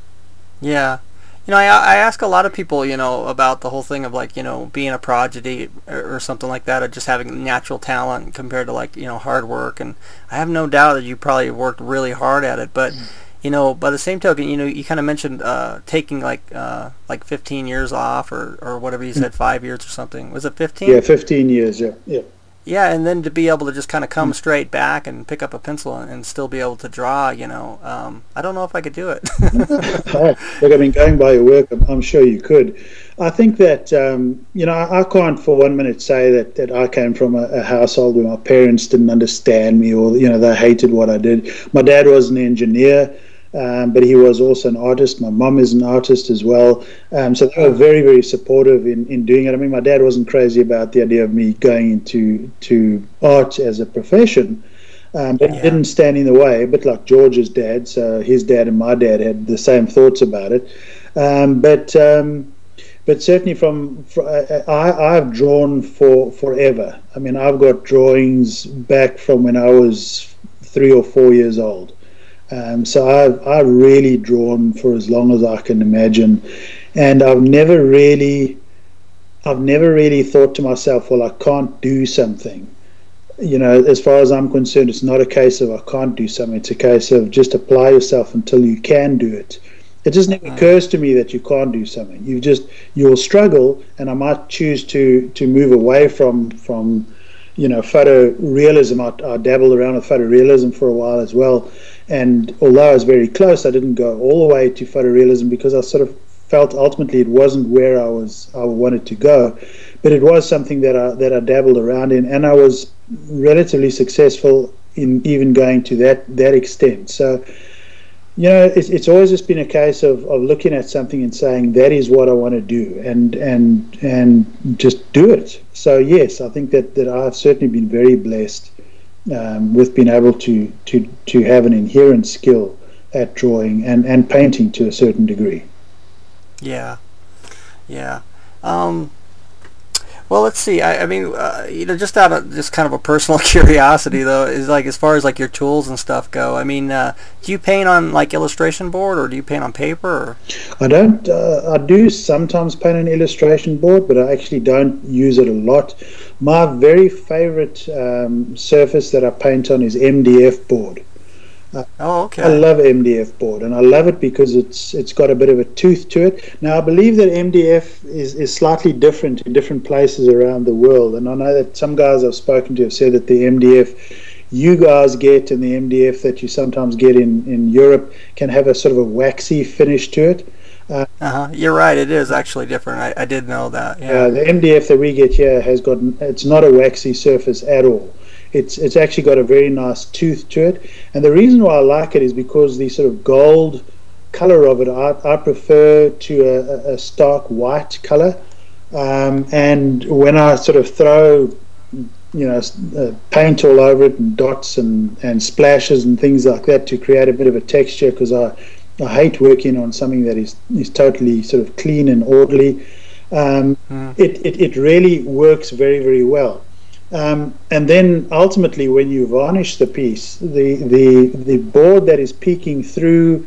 Yeah. You know, I, I ask a lot of people, you know, about the whole thing of, like, you know, being a prodigy or, or something like that, or just having natural talent compared to, like, you know, hard work. And I have no doubt that you probably worked really hard at it. But, you know, by the same token, you know, you kind of mentioned uh, taking, like, uh, like fifteen years off or, or whatever you said, five years or something. Was it fifteen? Yeah, fifteen years, yeah. Yeah. Yeah, and then to be able to just kind of come straight back and pick up a pencil and, and still be able to draw, you know, um, I don't know if I could do it. Look, I mean, going by your work, I'm, I'm sure you could. I think that, um, you know, I, I can't for one minute say that, that I came from a, a household where my parents didn't understand me or, you know, they hated what I did. My dad was an engineer. Um, but he was also an artist. My mum is an artist as well. Um, so they were very, very supportive in, in doing it. I mean, my dad wasn't crazy about the idea of me going into to art as a profession, um, but yeah. He didn't stand in the way, a bit like George's dad. So his dad and my dad had the same thoughts about it. Um, but um, but certainly from, from I, I've drawn for forever. I mean, I've got drawings back from when I was three or four years old. Um, so I've, I've really drawn for as long as I can imagine, and I've never really, I've never really thought to myself, well, I can't do something. you know, as far as I'm concerned, it's not a case of I can't do something. It's a case of just apply yourself until you can do it. It just never occurs to me that you can't do something. You just you'll struggle, and I might choose to to move away from from you know photorealism. I, I dabbled around with photorealism for a while as well, and although I was very close, I didn't go all the way to photorealism because I sort of felt ultimately it wasn't where I was I wanted to go. But it was something that I that I dabbled around in, and I was relatively successful in even going to that that extent. So, you know, it's, it's always just been a case of, of looking at something and saying that is what I want to do, and and and just do it. So yes, I think that, that I've certainly been very blessed um, with being able to, to to have an inherent skill at drawing and, and painting to a certain degree. Yeah, yeah. Um, Well, let's see. I, I mean, uh, you know, just out of just kind of a personal curiosity, though, is like as far as like your tools and stuff go. I mean, uh, do you paint on like illustration board, or do you paint on paper? Or? I don't. Uh, I do sometimes paint on illustration board, but I actually don't use it a lot. My very favorite um, surface that I paint on is M D F board. Uh, oh, okay. I love M D F board, and I love it because it's it's got a bit of a tooth to it. Now, I believe that M D F is, is slightly different in different places around the world, and I know that some guys I've spoken to have said that the M D F you guys get and the M D F that you sometimes get in, in Europe can have a sort of a waxy finish to it. Uh, uh-huh. You're right, it is actually different. I, I did know that. Yeah. Uh, the M D F that we get here has got, it's not a waxy surface at all. It's it's actually got a very nice tooth to it, and the reason why I like it is because the sort of gold color of it I, I prefer to a, a stark white color, um, and when I sort of throw you know uh, paint all over it and dots and, and splashes and things like that to create a bit of a texture, because I, I hate working on something that is, is totally sort of clean and orderly. Um, mm. it, it, it really works very, very well. Um, and then ultimately, when you varnish the piece, the, the the board that is peeking through,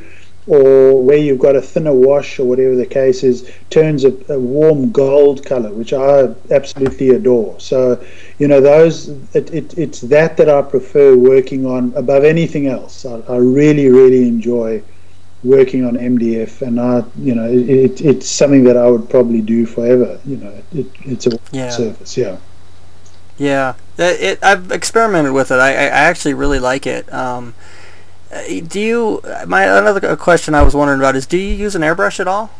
or where you've got a thinner wash or whatever the case is, turns a, a warm gold color, which I absolutely adore. So, you know, those it, it, it's that that I prefer working on above anything else. I, I really, really enjoy working on M D F, and I, you know, it, it's something that I would probably do forever. You know, it, it's a yeah. surface, yeah. Yeah, it, it, I've experimented with it. I, I actually really like it. Um, do you? My another question I was wondering about is, do you use an airbrush at all?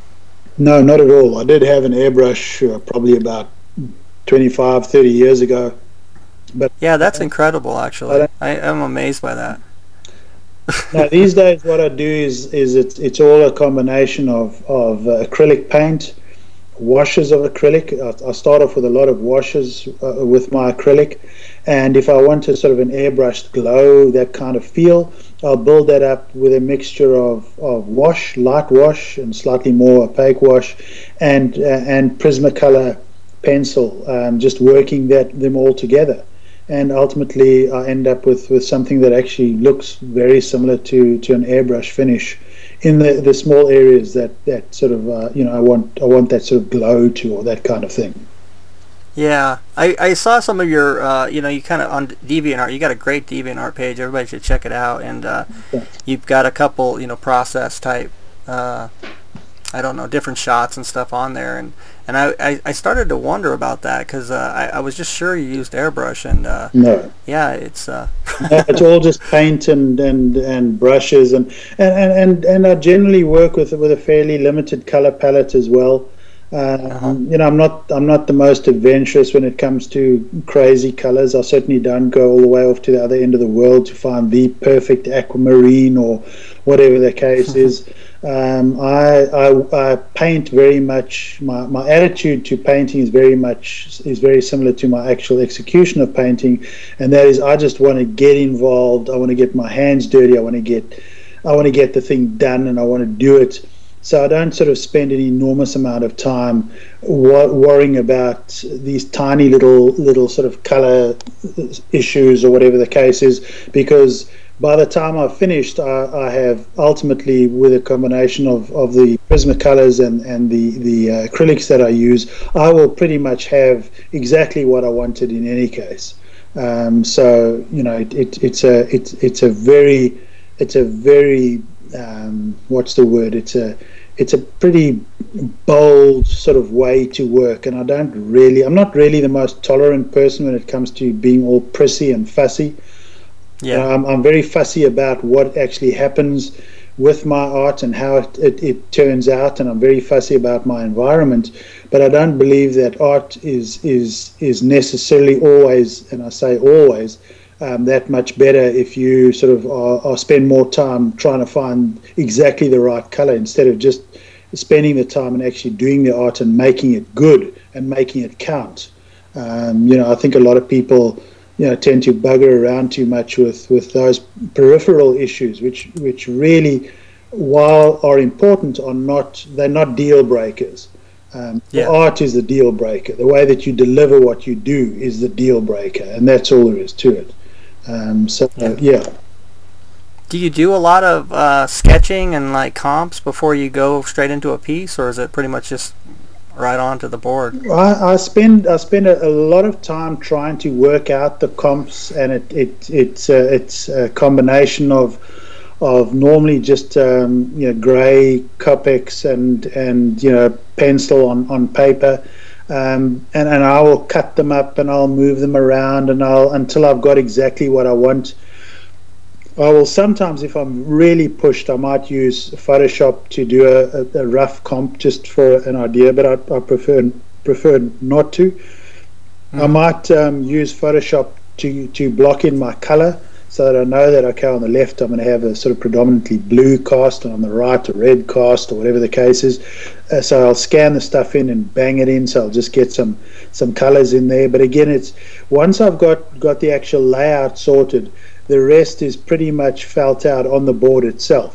No, not at all. I did have an airbrush uh, probably about twenty-five, thirty years ago. But yeah, that's incredible. Actually, I, I'm amazed by that. Now these days, what I do is is it's it's all a combination of of uh, acrylic paint, washes of acrylic. I, I start off with a lot of washes uh, with my acrylic, and if I want a sort of an airbrushed glow, that kind of feel, I'll build that up with a mixture of, of wash, light wash, and slightly more opaque wash, and uh, and Prismacolor pencil, um, just working that them all together. And ultimately, I end up with, with something that actually looks very similar to, to an airbrush finish in the, the small areas that, that sort of, uh, you know, I want I want that sort of glow to, or that kind of thing. Yeah, I, I saw some of your, uh, you know, you kind of on DeviantArt, you got a great DeviantArt page. Everybody should check it out. And uh, you've got a couple, you know, process type, uh, I don't know, different shots and stuff on there. And, and I, I, I started to wonder about that because uh, I, I was just sure you used airbrush. And uh, no. Yeah, it's... Uh, no, it's all just paint and, and, and brushes. And, and, and, and I generally work with, with a fairly limited color palette as well. Um, uh-huh. You know, I'm not I'm not the most adventurous when it comes to crazy colors. I certainly don't go all the way off to the other end of the world to find the perfect aquamarine or whatever the case is. Um, I, I I paint very much. My, my attitude to painting is very much is very similar to my actual execution of painting, and that is I just want to get involved. I want to get my hands dirty. I want to get I want to get the thing done, and I want to do it. So I don't sort of spend an enormous amount of time wor worrying about these tiny little little sort of color issues or whatever the case is, because by the time I've finished, I, I have ultimately, with a combination of, of the Prismacolors and, and the, the uh, acrylics that I use, I will pretty much have exactly what I wanted in any case. Um, so you know, it, it, it's a it's it's a very it's a very um, what's the word? It's a it's a pretty bold sort of way to work, and I don't really I'm not really the most tolerant person when it comes to being all prissy and fussy. Yeah, You know, I'm, I'm very fussy about what actually happens with my art and how it, it, it turns out, and I'm very fussy about my environment. But I don't believe that art is is is necessarily always, and I say always, um, that much better if you sort of are, are spend more time trying to find exactly the right color instead of just spending the time and actually doing the art and making it good and making it count. Um, you know, I think a lot of people, you know, tend to bugger around too much with, with those peripheral issues, which which really, while are important, are not they're not deal breakers. Um, yeah. The art is the deal breaker. The way that you deliver what you do is the deal breaker, and that's all there is to it. Um, so Yeah. uh, yeah. Do you do a lot of uh, sketching and like comps before you go straight into a piece, or is it pretty much just right onto the board? I, I spend I spend a, a lot of time trying to work out the comps, and it, it it's uh, it's a combination of of normally just um, you know grey Copics and and you know pencil on on paper, um, and and I will cut them up and I'll move them around and I'll until I've got exactly what I want. I will sometimes, if I'm really pushed, I might use Photoshop to do a, a, a rough comp just for an idea, but I, I prefer prefer not to. Mm. I might um, use Photoshop to to block in my color so that I know that, okay, on the left I'm going to have a sort of predominantly blue cast, and on the right a red cast, or whatever the case is. Uh, so I'll scan the stuff in and bang it in, so I'll just get some some colors in there. But again, it's once I've got got the actual layout sorted, the rest is pretty much felt out on the board itself.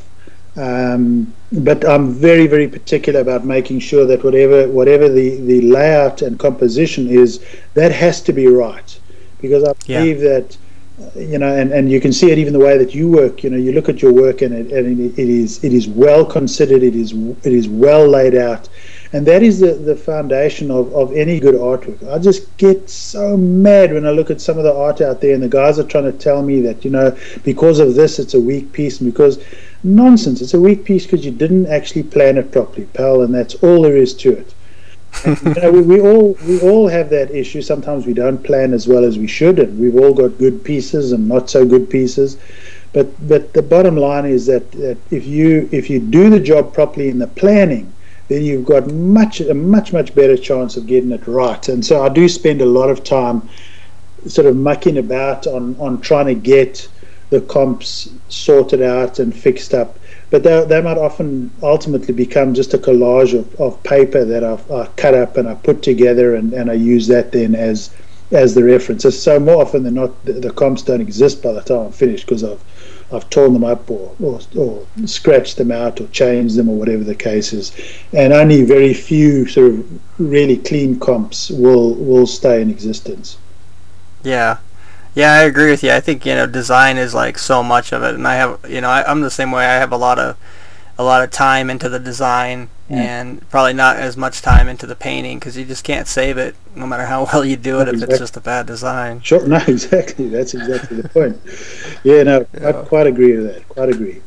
Um, but I'm very, very particular about making sure that whatever whatever the, the layout and composition is, that has to be right. Because I believe yeah. that, uh, you know, and, and you can see it even the way that you work. You know, you look at your work and it, and it, it is it is well considered, it is it is well laid out. And that is the, the foundation of, of any good artwork. I just get so mad when I look at some of the art out there and the guys are trying to tell me that, you know, because of this it's a weak piece, and because nonsense, it's a weak piece because you didn't actually plan it properly, pal, and that's all there is to it. And, you know, we, we all we all have that issue. Sometimes we don't plan as well as we should, and we've all got good pieces and not so good pieces. But but the bottom line is that, that if you if you do the job properly in the planning, then you've got much a much much better chance of getting it right. And so I do spend a lot of time sort of mucking about on on trying to get the comps sorted out and fixed up, but they, they might often ultimately become just a collage of, of paper that I've, I cut up and I put together, and, and I use that then as as the reference. So more often than not, the, the comps don't exist by the time I'm finished, because I've I've torn them up or, or, or scratched them out or changed them or whatever the case is, and only very few sort of really clean comps will will stay in existence. Yeah. Yeah, I agree with you. I think, you know, design is like so much of it, and I have, you know, I, I'm the same way. I have a lot of a lot of time into the design, yeah. and probably not as much time into the painting, because you just can't save it, no matter how well you do it, no, if exactly. It's just a bad design. Sure, no, exactly. That's exactly the point. Yeah, no, yeah. I quite agree with that. Quite agree.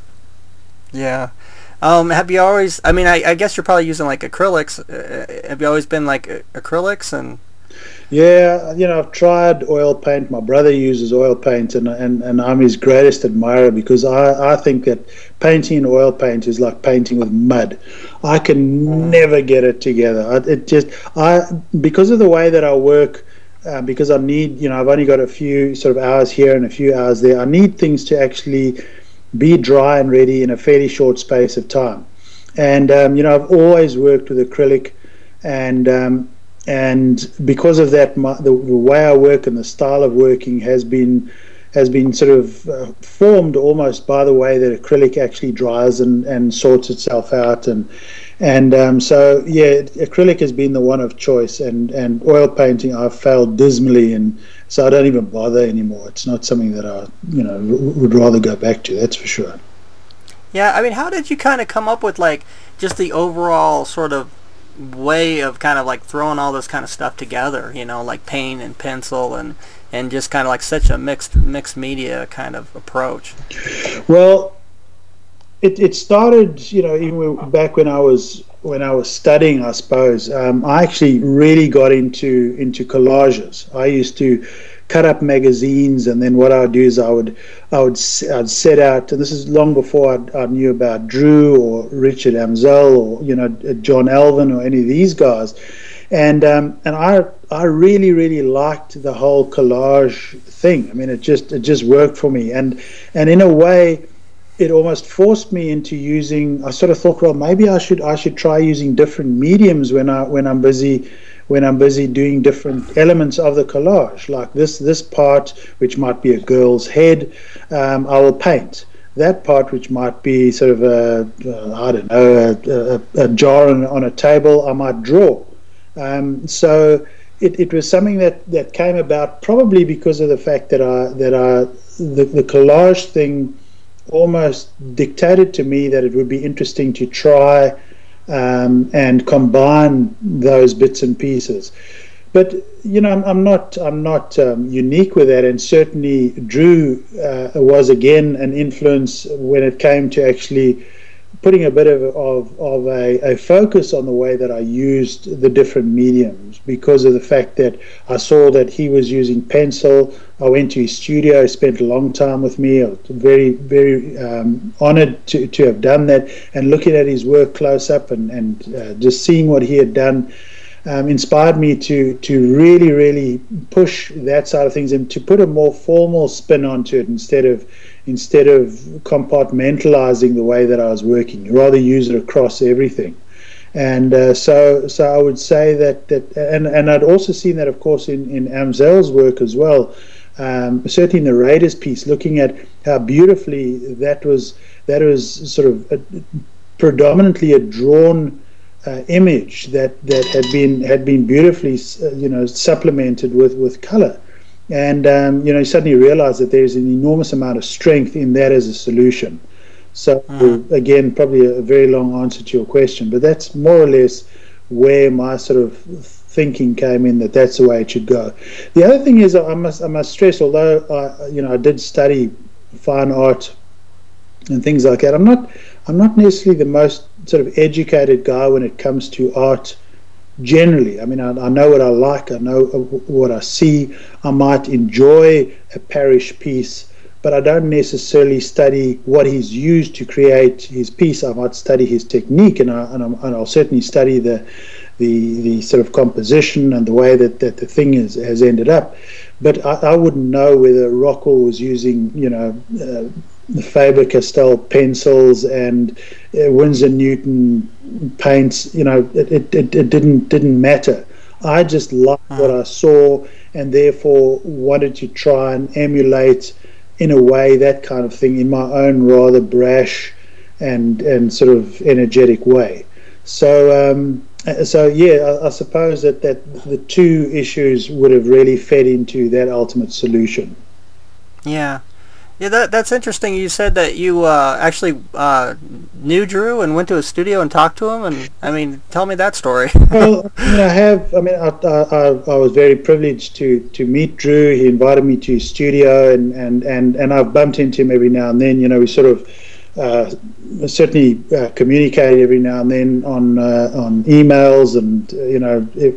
Yeah. Um, have you always? I mean, I, I guess you're probably using like acrylics. Uh, have you always been like uh, acrylics and? Yeah, you know, I've tried oil paint. My brother uses oil paint, and and, and I'm his greatest admirer, because I, I think that painting in oil paint is like painting with mud. I can mm. never get it together. I, it just I because of the way that I work, uh, because I need, you know, I've only got a few sort of hours here and a few hours there. I need things to actually be dry and ready in a fairly short space of time. And um, you know, I've always worked with acrylic, and um, and because of that, my, the, the way I work and the style of working has been has been sort of uh, formed almost by the way that acrylic actually dries and, and sorts itself out, and and um, so yeah, acrylic has been the one of choice, and, and oil painting I've failed dismally, and so I don't even bother anymore. It's not something that I you know would rather go back to, that's for sure. Yeah, I mean, how did you kind of come up with like just the overall sort of way of kind of like throwing all this kind of stuff together, you know, like paint and pencil and and just kind of like such a mixed mixed media kind of approach? Well, it it started, you know, even back when I was when I was studying, I suppose. Um, I actually really got into into collages. I used to cut up magazines, and then what I would do is I would I would I'd set out, and this is long before I, I knew about Drew or Richard Amzell or you know John Alvin or any of these guys, and um, and I I really really liked the whole collage thing. I mean, it just it just worked for me, and and in a way, it almost forced me into using. I sort of thought, well, maybe I should I should try using different mediums when I when I'm busy. when I'm busy doing different elements of the collage, like this this part, which might be a girl's head, um, I will paint. That part, which might be sort of a, uh, I don't know, a, a, a jar on, on a table, I might draw. Um, so it, it was something that, that came about probably because of the fact that I that I the, the collage thing almost dictated to me that it would be interesting to try Um, and combine those bits and pieces. But you know, I'm, I'm not I'm not um, unique with that, and certainly Drew uh, was again an influence when it came to actually putting a bit of of, of a, a focus on the way that I used the different mediums, because of the fact that I saw that he was using pencil. I went to his studio. He spent a long time with me. I was very, very um, honored to, to have done that, and looking at his work close up and, and uh, just seeing what he had done um, inspired me to, to really, really push that side of things and to put a more formal spin onto it instead of instead of compartmentalizing the way that I was working. Rather use it across everything. And uh, so so I would say that, that and, and I'd also seen that, of course, in, in Amzell's work as well. Um, certainly in the Raiders piece, looking at how beautifully that was that was sort of a, predominantly a drawn uh, image that, that had been had been beautifully uh, you know supplemented with, with color, and um, you know you suddenly realize that there's an enormous amount of strength in that as a solution. So mm. again, probably a very long answer to your question, but that's more or less where my sort of thinking came in, that that's the way it should go. The other thing is, I must I must stress, although I, you know I did study fine art and things like that, I'm not I'm not necessarily the most sort of educated guy when it comes to art generally. I mean, I, I know what I like, I know what I see. I might enjoy a parish piece, but I don't necessarily study what he's used to create his piece. I might study his technique, and, I, and, I'm, and I'll certainly study the the the sort of composition and the way that, that the thing is, has ended up. But I, I wouldn't know whether Rockwell was using, you know, uh, the Faber-Castell pencils and uh, Winsor Newton paints. You know, it, it, it, it didn't didn't matter. I just liked what I saw, and therefore wanted to try and emulate, in a way, that kind of thing in my own rather brash and and sort of energetic way. So um, so yeah, I, I suppose that, that the two issues would have really fed into that ultimate solution. Yeah. Yeah, that that's interesting. You said that you uh, actually uh, knew Drew and went to his studio and talked to him, and I mean, tell me that story. Well, I mean, I have. I mean, I, I I was very privileged to to meet Drew. He invited me to his studio, and and and and I've bumped into him every now and then. You know, we sort of uh, certainly uh, communicate every now and then on uh, on emails, and uh, you know, if,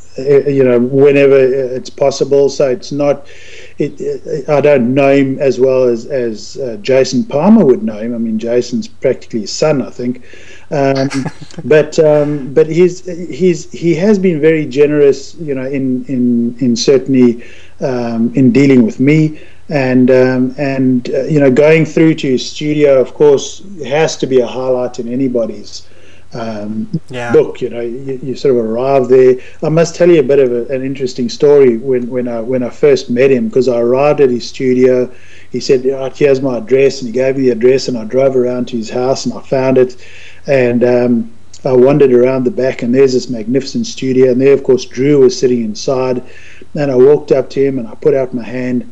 you know, whenever it's possible. So it's not. It, it, I don't know him as well as as uh, Jason Palmer would know him. I mean, Jason's practically his son, I think. Um, but um, but he's he's he has been very generous, you know, in in in certainly um, in dealing with me, and um, and uh, you know, going through to his studio, of course, has to be a highlight in anybody's um yeah. book. You know, you, you sort of arrive there. I must tell you a bit of a, an interesting story when when I when I first met him, because I arrived at his studio. He said, right, here's my address, and he gave me the address, and I drove around to his house and I found it, and um I wandered around the back, and there's this magnificent studio, and there, of course, Drew was sitting inside. And I walked up to him and I put out my hand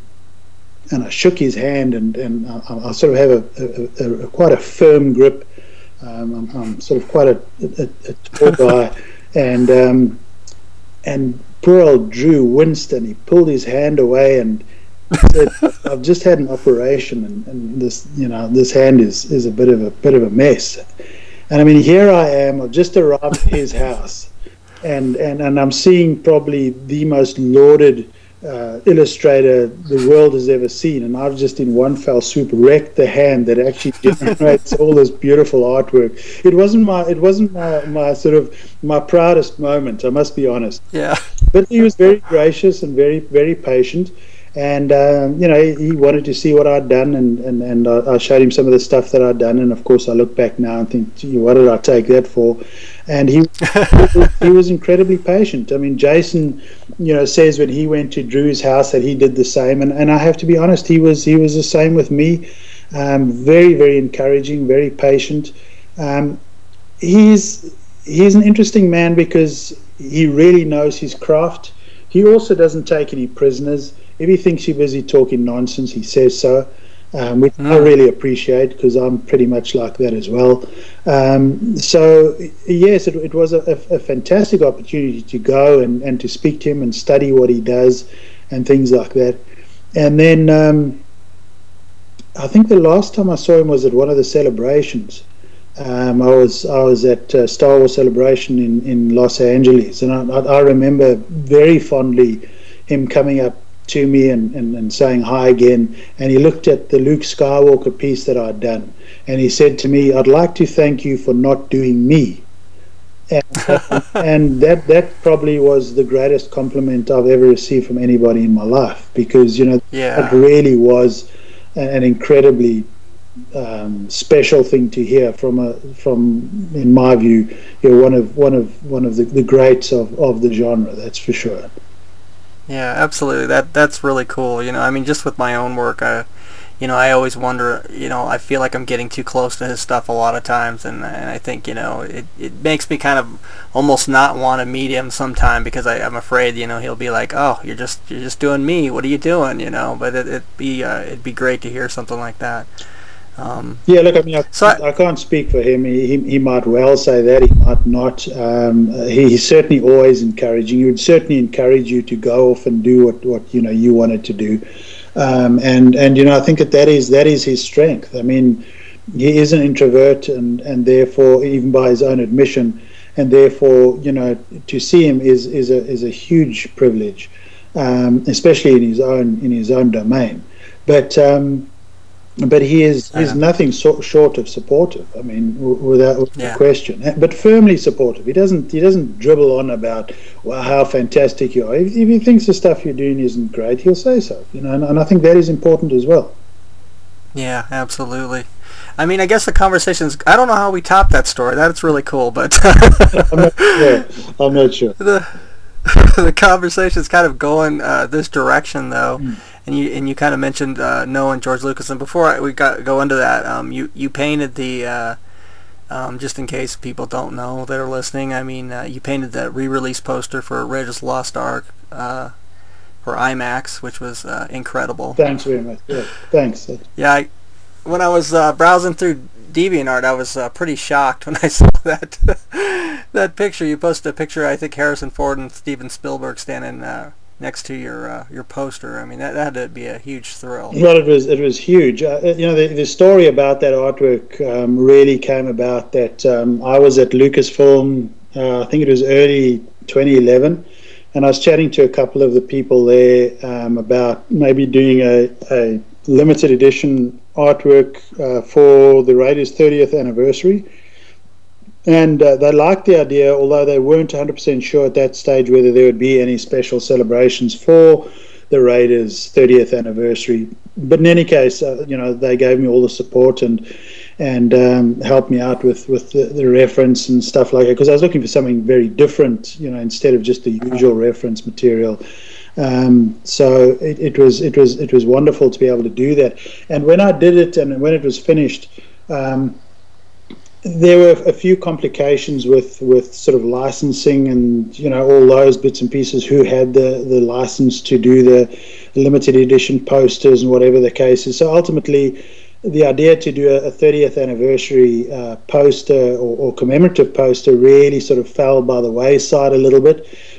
and I shook his hand, and and I, I sort of have a, a, a, a quite a firm grip. Um, I'm, I'm sort of quite a, a, a tall guy, and um, and poor old Drew winced and he pulled his hand away and said, I've just had an operation and, and this, you know, this hand is, is a bit of a bit of a mess. And I mean, here I am, I've just arrived at his house, and, and, and I'm seeing probably the most lauded uh, illustrator the world has ever seen, and I've just in one fell swoop wrecked the hand that actually generates all this beautiful artwork. It wasn't my it wasn't my, my sort of my proudest moment, I must be honest. Yeah. But he was very gracious and very, very patient. And, um, you know, he, he wanted to see what I'd done, and, and, and I, I showed him some of the stuff that I'd done. And, of course, I look back now and think, gee, what did I take that for? And he, he was incredibly patient. I mean, Jason, you know, says when he went to Drew's house that he did the same. And, and I have to be honest, he was he was the same with me. Um, very, very encouraging, very patient. Um, he's he's an interesting man because he really knows his craft. He also doesn't take any prisoners. If he thinks you're busy talking nonsense, he says so, um, which mm. I really appreciate because I'm pretty much like that as well. Um, so, yes, it, it was a, a, a fantastic opportunity to go and, and to speak to him and study what he does and things like that. And then um, I think the last time I saw him was at one of the celebrations. Um, I was I was at uh, Star Wars Celebration in, in Los Angeles, and I, I remember very fondly him coming up to me and, and, and saying hi again, and he looked at the Luke Skywalker piece that I'd done, and he said to me, I'd like to thank you for not doing me. And, and that that probably was the greatest compliment I've ever received from anybody in my life, because, you know, yeah. that really was an incredibly um, special thing to hear from a from in my view, you know, one of one of one of the, the greats of, of the genre, that's for sure. Yeah, absolutely. That that's really cool. You know, I mean, just with my own work, I, you know, I always wonder. You know, I feel like I'm getting too close to his stuff a lot of times, and and I think, you know, it it makes me kind of almost not want to meet him sometime, because I, I'm afraid, you know, he'll be like, oh, you're just you're just doing me. What are you doing? You know, but it, it'd be uh, it'd be great to hear something like that. Um, yeah, look, I mean, I, so I, I can't speak for him. He, he, he might well say that, he might not. Um, he, he's certainly always encouraging. He would certainly encourage you to go off and do what, what you know you wanted to do. Um, and, and, you know, I think that that is, that is his strength. I mean, he is an introvert, and, and therefore, even by his own admission, and therefore, you know, to see him is, is, a, is a huge privilege, um, especially in his own, in his own domain. But... Um, But he is is nothing so, short of supportive. I mean, w without, without yeah. question. But firmly supportive. He doesn't he doesn't dribble on about, well, how fantastic you are. If, if he thinks the stuff you're doing isn't great, he'll say so. You know, and, and I think that is important as well. Yeah, absolutely. I mean, I guess the conversations, I don't know how we top that story. That's really cool, but I'm not sure. I'm not sure. The the conversation's kind of going uh, this direction, though. Mm. And you and you kind of mentioned uh, knowing George Lucas, and before I, we got go into that, um, you you painted the uh, um, just in case people don't know that are listening. I mean, uh, you painted the re-release poster for Raiders of the Lost Ark uh, for IMAX, which was uh, incredible. Thanks very much. Yeah, thanks. Yeah, I, when I was uh, browsing through DeviantArt, I was uh, pretty shocked when I saw that that picture. You posted a picture, I think Harrison Ford and Steven Spielberg standing Uh, next to your uh, your poster. I mean, that, that had to be a huge thrill. Well, it was it was huge. Uh, you know, the, the story about that artwork um, really came about that um, I was at Lucasfilm, uh, I think it was early twenty eleven, and I was chatting to a couple of the people there um, about maybe doing a, a limited edition artwork uh, for the Raiders' thirtieth anniversary. And uh, they liked the idea, although they weren't one hundred percent sure at that stage whether there would be any special celebrations for the Raiders' thirtieth anniversary. But in any case, uh, you know, they gave me all the support and and um, helped me out with with the, the reference and stuff like that, because I was looking for something very different, you know, instead of just the usual reference material. Um, so it, it was it was it was wonderful to be able to do that. And when I did it and when it was finished, Um, there were a few complications with, with sort of licensing and, you know, all those bits and pieces, who had the, the license to do the limited edition posters and whatever the case is. So ultimately, the idea to do a, a thirtieth anniversary uh, poster or, or commemorative poster really sort of fell by the wayside a little bit.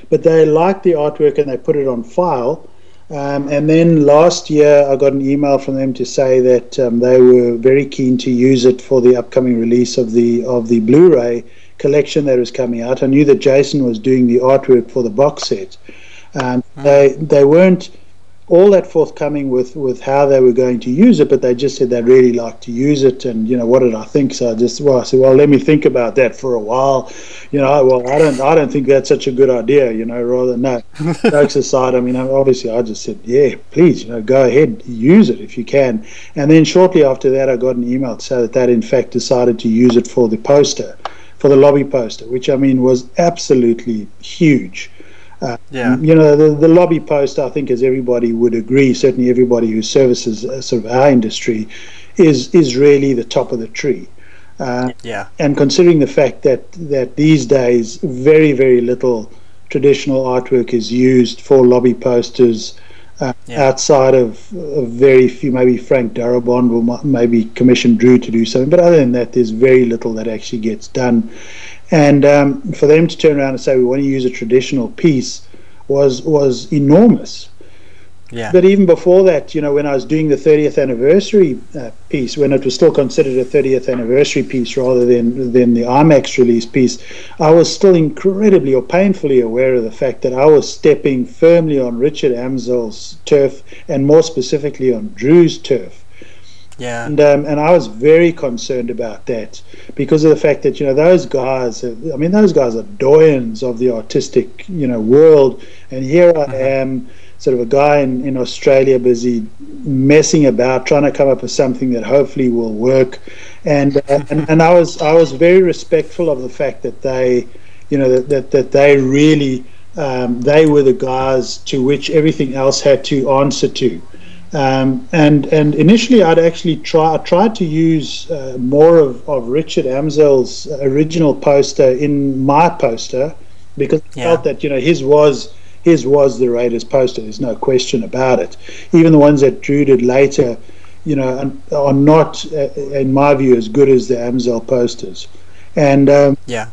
but they liked the artwork and they put it on file. Um, and then last year I got an email from them to say that um, they were very keen to use it for the upcoming release of the of the Blu-ray collection that was coming out. I knew that Jason was doing the artwork for the box set. Um, mm. They they weren't all that forthcoming with, with how they were going to use it, but they just said they'd really like to use it. And, you know, what did I think? So I just, well, I said, well, let me think about that for a while. You know, well, I don't I don't think that's such a good idea, you know, rather than no. Jokes aside, I mean, obviously I just said, yeah, please, you know, go ahead, use it if you can. And then shortly after that, I got an email to say that they'd in fact decided to use it for the poster, for the lobby poster, which I mean was absolutely huge. Uh, yeah. You know, the, the lobby poster, I think, as everybody would agree, certainly everybody who services uh, sort of our industry, is is really the top of the tree. Uh, yeah. And considering the fact that, that these days very, very little traditional artwork is used for lobby posters, uh, yeah. outside of, of very few, maybe Frank Darabont will maybe commission Drew to do something, but other than that, there's very little that actually gets done. And um, for them to turn around and say we want to use a traditional piece was was enormous. Yeah. But even before that, you know, when I was doing the thirtieth anniversary uh, piece, when it was still considered a thirtieth anniversary piece rather than than the IMAX release piece, I was still incredibly or painfully aware of the fact that I was stepping firmly on Richard Amzel's turf, and more specifically on Drew's turf. Yeah. And um, and I was very concerned about that because of the fact that, you know, those guys, I mean, those guys are doyens of the artistic, you know, world. And here I am, sort of a guy in, in Australia busy messing about, trying to come up with something that hopefully will work. And uh, and, and I was I was very respectful of the fact that they, you know, that, that, that they really, um, they were the guys to which everything else had to answer to. Um, and and initially I'd actually try I tried to use uh, more of, of Richard Amzel's original poster in my poster because I yeah. felt that, you know, his was his was the Raiders poster. There's no question about it. Even the ones that Drew did later, you know, are not, uh, in my view, as good as the Amzel posters. And um, yeah.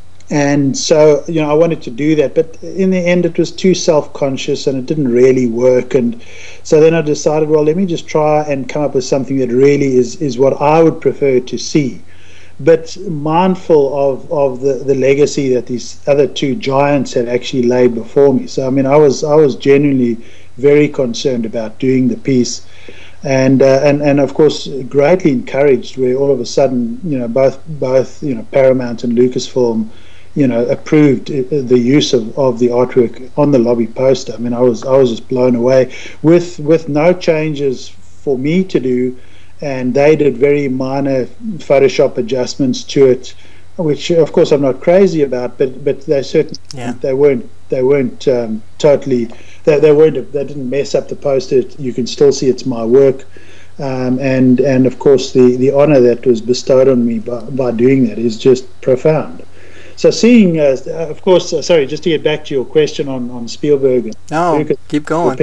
And so, you know, I wanted to do that, but in the end it was too self-conscious and it didn't really work. And so then I decided, well, let me just try and come up with something that really is, is what I would prefer to see, but mindful of, of the, the legacy that these other two giants had actually laid before me. So, I mean, I was I was genuinely very concerned about doing the piece. And, uh, and and of course greatly encouraged where all of a sudden, you know, both both you know Paramount and Lucasfilm, you know, approved the use of, of the artwork on the lobby poster. I mean, I was I was just blown away with with no changes for me to do, and they did very minor Photoshop adjustments to it, which of course I'm not crazy about, but but they certainly yeah. they weren't they weren't um, totally they, they weren't they didn't mess up the poster. You can still see it's my work. Um, and and of course the the honor that was bestowed on me by, by doing that is just profound. So seeing, uh, of course, uh, sorry, just to get back to your question on, on Spielberg. And no, Lucas, keep going.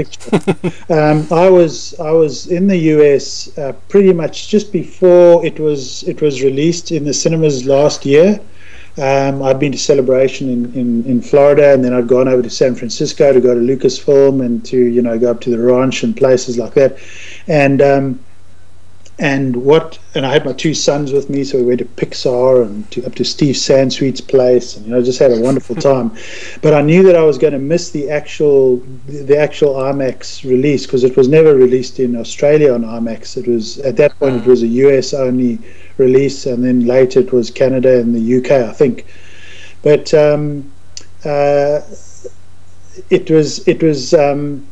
um, I was I was in the U S uh, pretty much just before it was it was released in the cinemas last year. Um, I'd been to Celebration in, in, in Florida, and then I'd gone over to San Francisco to go to Lucasfilm and to, you know, go up to the ranch and places like that. And um, And what? And I had my two sons with me, so we went to Pixar and to, up to Steve Sansweet's place, and, you know, just had a wonderful time. But I knew that I was going to miss the actual the, the actual IMAX release because it was never released in Australia on IMAX. It was at that point it was a U S only release, and then later it was Canada and the U K, I think. But um, uh, it was it was. Um,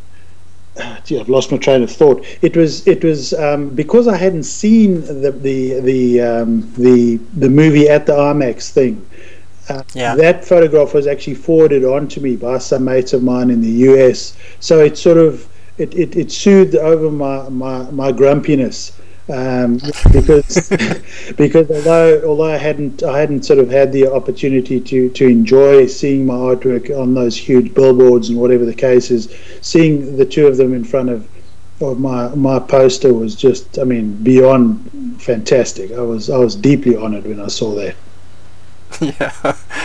Gee, I've lost my train of thought. It was it was um, because I hadn't seen the the the um, the the movie at the IMAX thing. Uh, yeah. That photograph was actually forwarded on to me by some mates of mine in the U S. So it sort of it, it, it soothed over my, my, my grumpiness. Um, because because although although I hadn't I hadn't sort of had the opportunity to, to enjoy seeing my artwork on those huge billboards and whatever the case is, seeing the two of them in front of, of my my poster was just, I mean, beyond fantastic. I was I was deeply honoured when I saw that. Yeah,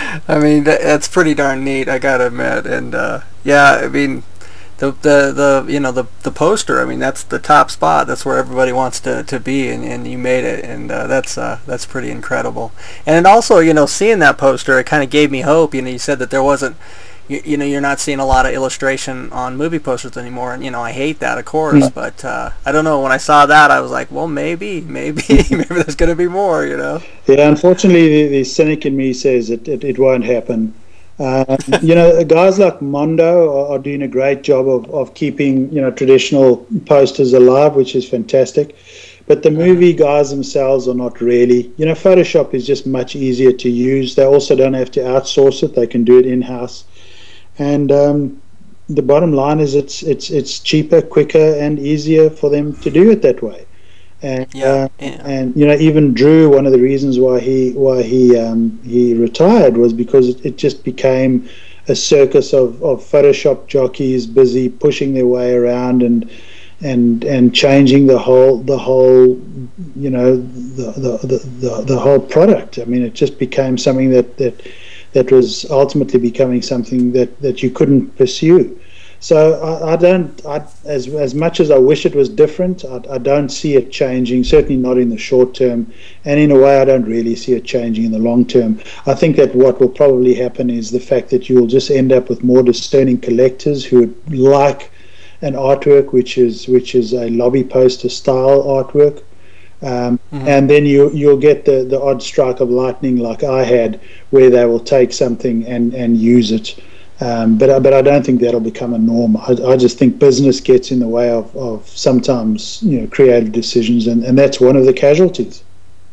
I mean, that, that's pretty darn neat, I gotta admit. And uh, yeah, I mean, the the the you know the the poster. I mean, that's the top spot. That's where everybody wants to, to be, and, and you made it, and uh, that's uh, that's pretty incredible. And also, you know, seeing that poster, it kind of gave me hope. You know, you said that there wasn't. You, you know, you're not seeing a lot of illustration on movie posters anymore, and you know, I hate that, of course. Mm. But uh, I don't know. When I saw that, I was like, well, maybe, maybe, maybe there's going to be more. You know. Yeah, unfortunately, the, the cynic in me says it it, it won't happen. Um, you know, guys like Mondo are, are doing a great job of, of keeping, you know, traditional posters alive, which is fantastic. But the movie guys themselves are not really. You know, Photoshop is just much easier to use. They also don't have to outsource it. They can do it in-house. And um, the bottom line is it's it's it's cheaper, quicker, and easier for them to do it that way. And yeah, uh, yeah. and you know, even Drew, one of the reasons why he why he um, he retired was because it, it just became a circus of, of Photoshop jockeys busy pushing their way around and and and changing the whole the whole you know the the, the, the, the whole product. I mean, it just became something that that that was ultimately becoming something that, that you couldn't pursue. So I, I don't, I, as as much as I wish it was different, I, I don't see it changing, certainly not in the short term, and in a way I don't really see it changing in the long term. I think that what will probably happen is the fact that you will just end up with more discerning collectors who would like an artwork which is which is a lobby poster style artwork. Um, mm-hmm. And then you, you'll get the, the odd strike of lightning like I had, where they will take something and, and use it. Um, but, but I don't think that'll become a norm. I, I just think business gets in the way of, of sometimes, you know, creative decisions, and, and that's one of the casualties.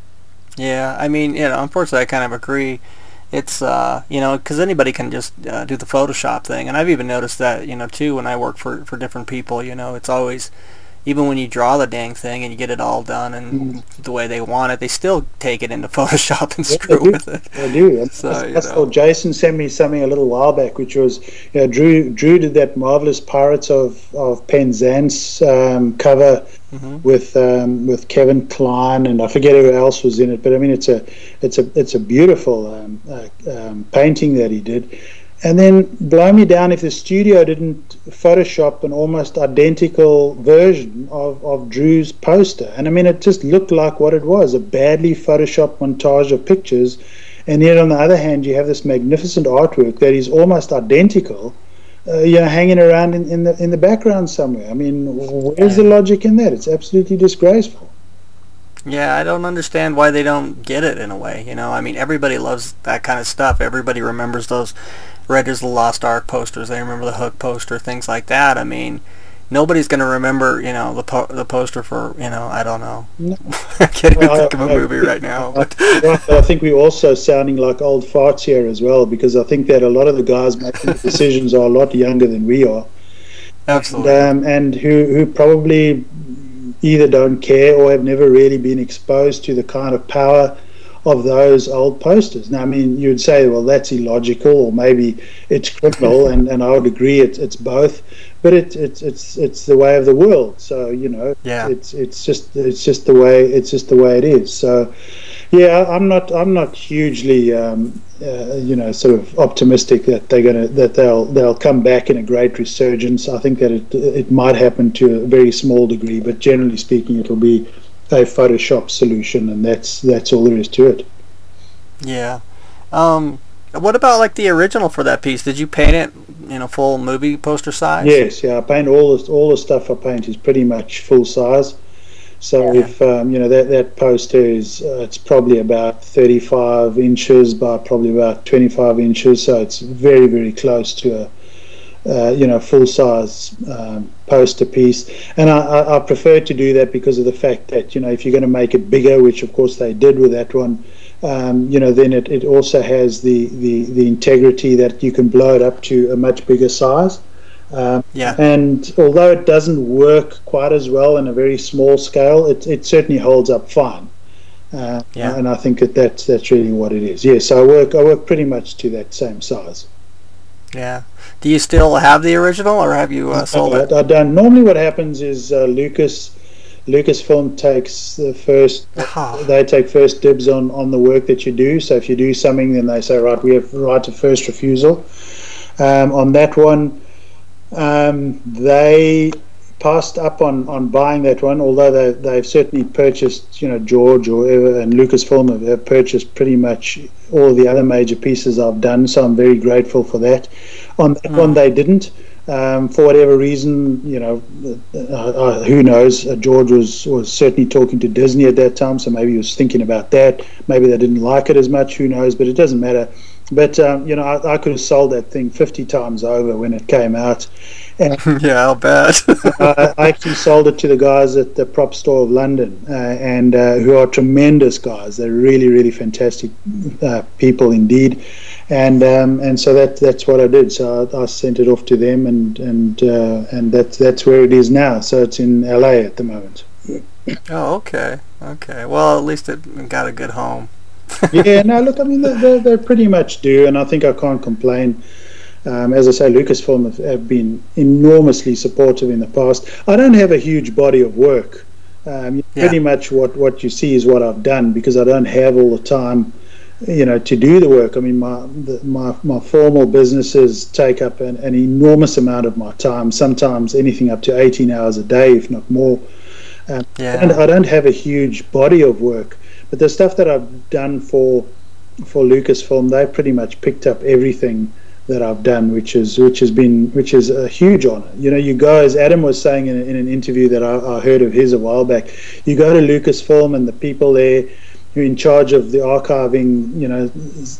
Yeah, I mean, you know, unfortunately I kind of agree. It's, uh, you know, because anybody can just uh, do the Photoshop thing. And I've even noticed that, you know, too, when I work for, for different people, you know, it's always... Even when you draw the dang thing and you get it all done and mm. the way they want it, they still take it into Photoshop and screw yeah, with it. They do. So, I, I saw Jason sent me something a little while back, which was, you know, Drew Drew did that marvelous Pirates of of Penzance um, cover mm-hmm. with um, with Kevin Kline, and I forget who else was in it. But I mean, it's a it's a it's a beautiful um, uh, um, painting that he did. And then blow me down if the studio didn't Photoshop an almost identical version of, of Drew's poster. And I mean, it just looked like what it was, a badly Photoshopped montage of pictures. And yet on the other hand, you have this magnificent artwork that is almost identical, uh, you know, hanging around in, in, the, in the background somewhere. I mean, where's the logic in that? It's absolutely disgraceful. Yeah, I don't understand why they don't get it in a way, you know. I mean, everybody loves that kind of stuff. Everybody remembers those Raiders of the Lost Ark posters. They remember the Hook poster, things like that. I mean, nobody's going to remember, you know, the po the poster for, you know, I don't know. No. I can't even well, think I, of a I, movie I, right now. But I, I think we're also sounding like old farts here as well, because I think that a lot of the guys making the decisions are a lot younger than we are. Absolutely. And, um, and who, who probably either don't care or have never really been exposed to the kind of power of those old posters. Now, I mean, you'd say, well, that's illogical, or maybe it's criminal, and, and I would agree it's it's both. But it, it's it's it's the way of the world. So you know, yeah. it's it's just it's just the way it's just the way it is. So yeah, I'm not I'm not hugely um, uh, you know sort of optimistic that they're gonna that they'll they'll come back in a great resurgence. I think that it it might happen to a very small degree, but generally speaking, it'll be a Photoshop solution, and that's that's all there is to it. Yeah. Um, what about like the original for that piece? Did you paint it, you know, full movie poster size? Yes, yeah. I paint all the all the stuff I paint is pretty much full size. So yeah. if um, you know that that poster is uh, it's probably about thirty-five inches by probably about twenty-five inches. So it's very very close to a Uh, you know, full-size um, poster piece, and I, I, I prefer to do that because of the fact that, you know, if you're going to make it bigger, which of course they did with that one, um, you know, then it, it also has the, the, the integrity that you can blow it up to a much bigger size. Um, yeah. And although it doesn't work quite as well in a very small scale, it, it certainly holds up fine. Uh, yeah. And I think that that's, that's really what it is. Yes, so I work I work pretty much to that same size. Yeah. Do you still have the original, or have you uh, sold I, it? I don't. Normally what happens is uh, Lucas Lucasfilm takes the first, Oh. they take first dibs on, on the work that you do. So if you do something, then they say, right, we have right of first refusal. Um, on that one, um, they passed up on, on buying that one, although they, they've certainly purchased, you know, George or whoever, and Lucasfilm have, have purchased pretty much all the other major pieces I've done, so I'm very grateful for that. On that mm. one, they didn't. Um, for whatever reason, you know, uh, uh, who knows? Uh, George was, was certainly talking to Disney at that time, so maybe he was thinking about that. Maybe they didn't like it as much, who knows? But it doesn't matter. But, um, you know, I, I could have sold that thing fifty times over when it came out. And yeah, I'll bet. I, I actually sold it to the guys at the Prop Store of London, uh, and uh, who are tremendous guys. They're really, really fantastic uh, people indeed. And um, and so that that's what I did. So I, I sent it off to them, and and uh, and that's that's where it is now. So it's in L A at the moment. Oh, okay, okay. Well, at least it got a good home. Yeah, no, look, I mean, they, they, they pretty much do, and I think I can't complain. Um, as I say, Lucasfilm have, have been enormously supportive in the past. I don't have a huge body of work. Um, yeah. Pretty much what, what you see is what I've done, because I don't have all the time, you know, to do the work. I mean, my the, my, my formal businesses take up an, an enormous amount of my time, sometimes anything up to eighteen hours a day, if not more. Um, yeah. And I don't have a huge body of work. But the stuff that I've done for for Lucasfilm, they pretty much picked up everything that I've done, which is which has been which is a huge honor. You know, you go, as Adam was saying in, in an interview that I, I heard of his a while back, you go to Lucasfilm and the people there who are in charge of the archiving, you know,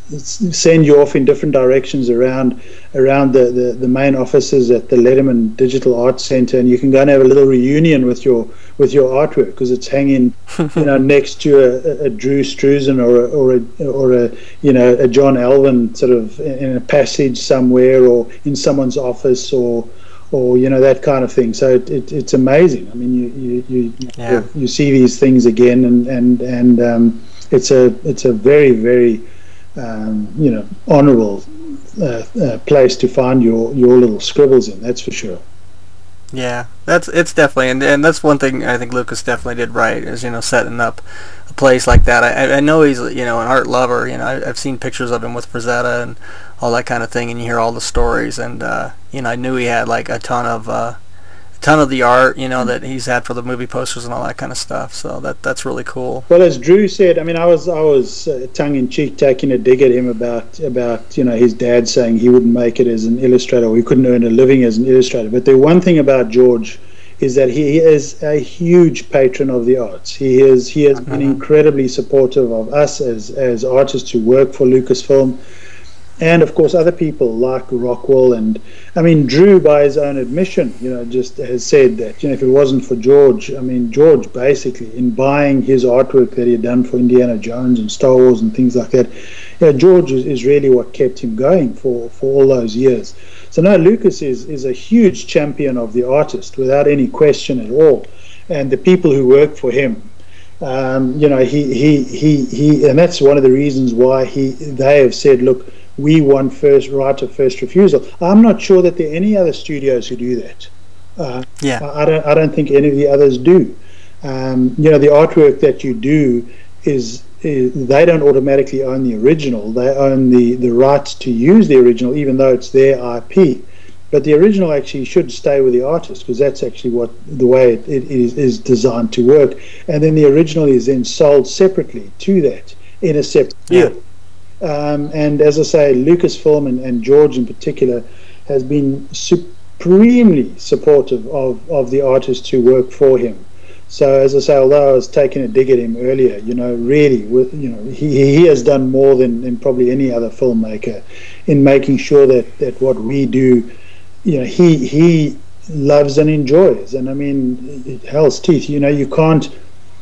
send you off in different directions around around the, the, the main offices at the Letterman Digital Arts Center, and you can go and have a little reunion with your with your artwork, because it's hanging, you know, next to a, a Drew Struzan or a, or a or a you know a John Alvin sort of in a passage somewhere, or in someone's office, or or you know, that kind of thing. So it, it, it's amazing. I mean, you you you, yeah. you, you see these things again, and and and um, it's a it's a very very um, you know honourable uh, uh, place to find your your little scribbles in. That's for sure. Yeah, that's it's definitely, and and that's one thing I think Lucas definitely did right, is, you know, setting up a place like that. I I know he's, you know, an art lover. You know, I, I've seen pictures of him with Frazetta and all that kind of thing, and you hear all the stories, and uh, you know, I knew he had like a ton of uh, a ton of the art, you know, that he's had for the movie posters and all that kind of stuff. So that that's really cool. Well, as Drew said, I mean, I was I was uh, tongue in cheek taking a dig at him about about you know his dad saying he wouldn't make it as an illustrator, or he couldn't earn a living as an illustrator. But the one thing about George is that he is a huge patron of the arts. He is he has mm-hmm. been incredibly supportive of us as as artists who work for Lucasfilm. And of course, other people like Rockwell, and I mean, Drew, by his own admission, you know, just has said that, you know, if it wasn't for George, I mean, George basically, in buying his artwork that he had done for Indiana Jones and Star Wars and things like that, yeah, George is, is really what kept him going for, for all those years. So no, Lucas is is a huge champion of the artist, without any question at all. And the people who work for him, um, you know, he he he he, and that's one of the reasons why he they have said, look, we want first right of first refusal. I'm not sure that there are any other studios who do that. Uh, yeah, I don't. I don't think any of the others do. Um, you know, the artwork that you do is, is they don't automatically own the original. They own the the rights to use the original, even though it's their I P. But the original actually should stay with the artist, because that's actually what the way it, it is, is designed to work. And then the original is then sold separately to that in a separate deal. Yeah. Um, and as I say, Lucasfilm and, and George in particular has been supremely supportive of, of the artists who work for him. So as I say, although I was taking a dig at him earlier, you know, really, with, you know, he, he has done more than, than probably any other filmmaker in making sure that, that what we do, you know, he he loves and enjoys. And I mean, hell's teeth, you know, you can't.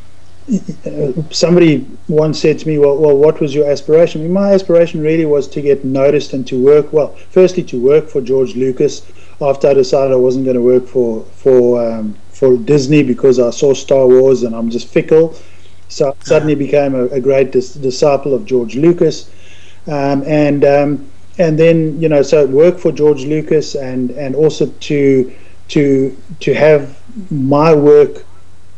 Somebody once said to me, well, well, what was your aspiration? I mean, my aspiration really was to get noticed and to work, well, firstly to work for George Lucas, after I decided I wasn't going to work for for um, for Disney, because I saw Star Wars and I'm just fickle. So I suddenly became a, a great dis disciple of George Lucas. Um, and um, and then, you know, so work for George Lucas, and, and also to to to have my work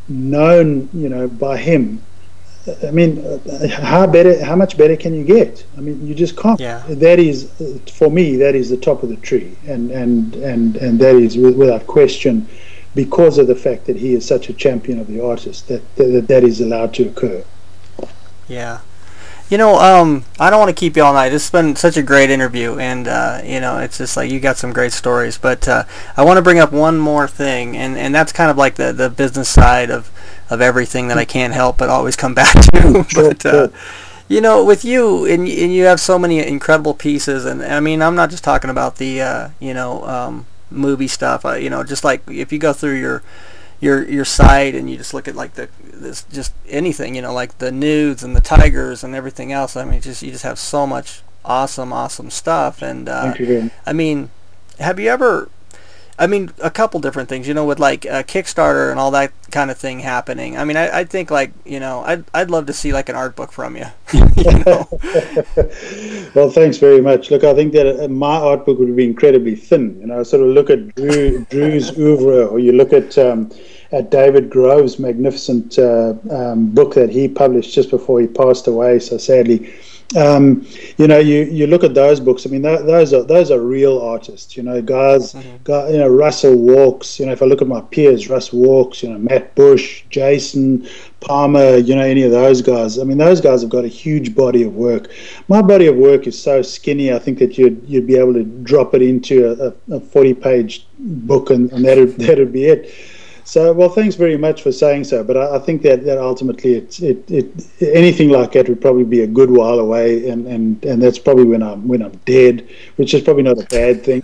known, you know, by him. I mean, how better? How much better can you get? I mean, you just can't. Yeah. That is, for me, that is the top of the tree, and and and and that is without question, because of the fact that he is such a champion of the artist, that that, that is allowed to occur. Yeah. You know, um, I don't want to keep you all night. This has been such a great interview, and uh, you know, it's just like you got some great stories. But uh, I want to bring up one more thing, and, and that's kind of like the, the business side of, of everything that I can't help but always come back to. But uh, you know, with you, and, and you have so many incredible pieces, and I mean, I'm not just talking about the uh, you know um, movie stuff. Uh, you know, just like if you go through your your your site and you just look at like the this just anything, you know, like the nudes and the tigers and everything else. I mean, just you just have so much awesome awesome stuff. And uh, Thank you very much. I mean, have you ever, I mean, a couple different things, you know, with like uh, Kickstarter and all that kind of thing happening. I mean, I, I think like, you know, I'd, I'd love to see like an art book from you. You know? Well, thanks very much. Look, I think that uh, my art book would be incredibly thin. You know, sort of look at Drew, Drew's oeuvre, or you look at um, at David Grove's magnificent uh, um, book that he published just before he passed away, so sadly. Um, you know, you, you look at those books. I mean, th those are those are real artists. You know, guys, mm-hmm. guy, you know, Russell Walks. You know, if I look at my peers, Russ Walks. You know, Matt Bush, Jason Palmer. You know, any of those guys. I mean, those guys have got a huge body of work. My body of work is so skinny. I think that you'd you'd be able to drop it into a, a forty-page book, and, and that'd that'd be it. So, well, thanks very much for saying so. But I, I think that, that ultimately, it's, it, it, anything like that would probably be a good while away, and, and, and that's probably when I'm when I'm dead, which is probably not a bad thing.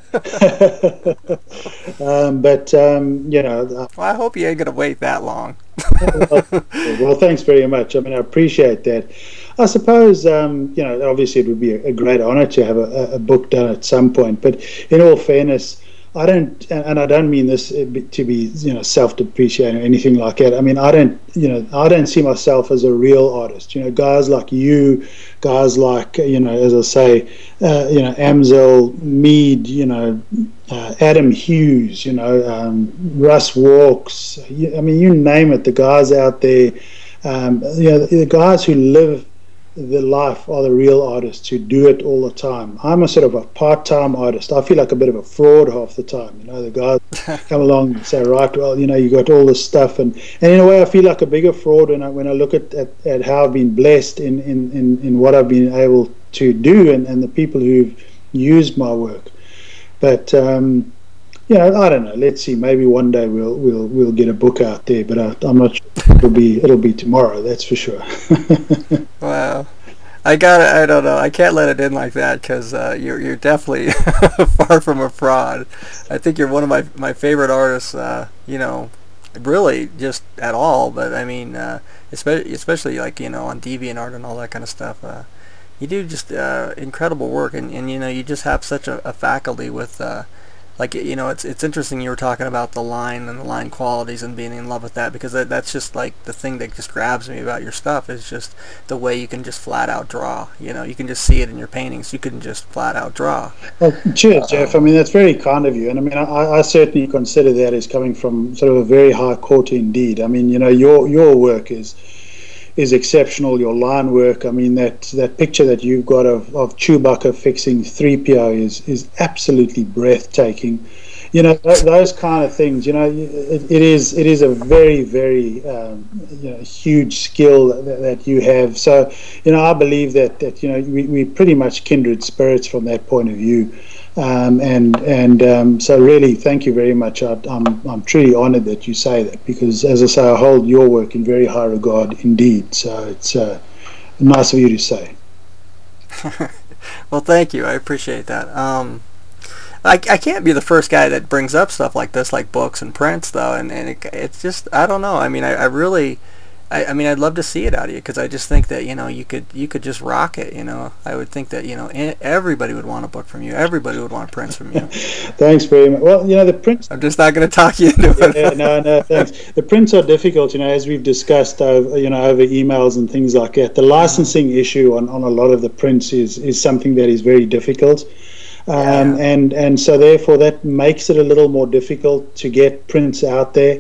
um, but um, you know, well, I hope you ain't gonna wait that long. well, well, thanks very much. I mean, I appreciate that. I suppose um, you know, obviously, it would be a, a great honour to have a, a book done at some point. But in all fairness, I don't, and I don't mean this to be, you know, self-depreciating or anything like that. I mean, I don't, you know, I don't see myself as a real artist. You know, guys like you, guys like, you know, as I say, uh, you know, Amzel, Mead, you know, uh, Adam Hughes, you know, um, Russ Walks. I mean, you name it. The guys out there, um, you know, the, the guys who live the life are the real artists who do it all the time. I'm a sort of a part-time artist. I feel like a bit of a fraud half the time. You know, the guys come along and say, right, well, you know, you got all this stuff, and, and in a way I feel like a bigger fraud when I when I look at, at, at how I've been blessed in, in, in, in what I've been able to do, and, and the people who've used my work. But um, you know, I don't know. Let's see. Maybe one day we'll we'll we'll get a book out there, but I, I'm not sure. It'll be it'll be tomorrow. That's for sure. Wow, I got it. I don't know. I can't let it in like that, because uh, you're you're definitely far from a fraud. I think you're one of my my favorite artists. Uh, you know, really just at all. But I mean, uh, especially especially like, you know, on DeviantArt and all that kind of stuff. Uh, you do just uh, incredible work, and and you know, you just have such a, a faculty with. Uh, Like, you know, it's it's interesting you were talking about the line and the line qualities and being in love with that, because that, that's just like the thing that just grabs me about your stuff is just the way you can just flat out draw. You know, you can just see it in your paintings. You can just flat out draw. Well, cheers, uh, Jeff. I mean, that's very kind of you. And I mean, I, I certainly consider that as coming from sort of a very high quarter indeed. I mean, you know, your your work is is exceptional. Your line work, I mean, that that picture that you've got of, of Chewbacca fixing three P O is is absolutely breathtaking. You know, th those kind of things, you know, it, it is it is a very, very um, you know, huge skill that, that you have. So, you know, I believe that, that you know, we, we're pretty much kindred spirits from that point of view. Um, and and um, so really, thank you very much. I, I'm I'm truly honoured that you say that, because, as I say, I hold your work in very high regard indeed. So it's uh, nice of you to say. Well, thank you. I appreciate that. Um, I I can't be the first guy that brings up stuff like this, like books and prints, though, and and it, it's just, I don't know. I mean, I, I really. I, I mean, I'd love to see it out of you, because I just think that, you know, you could you could just rock it. You know, I would think that, you know, everybody would want a book from you. Everybody would want prints from you. Thanks very much. Well, you know, the prints. I'm just not going to talk you into it. Yeah, no, no, thanks. The prints are difficult, you know, as we've discussed, over, you know, over emails and things like that. The licensing mm-hmm. issue on, on a lot of the prints is is something that is very difficult. Um, yeah. and and so therefore that makes it a little more difficult to get prints out there.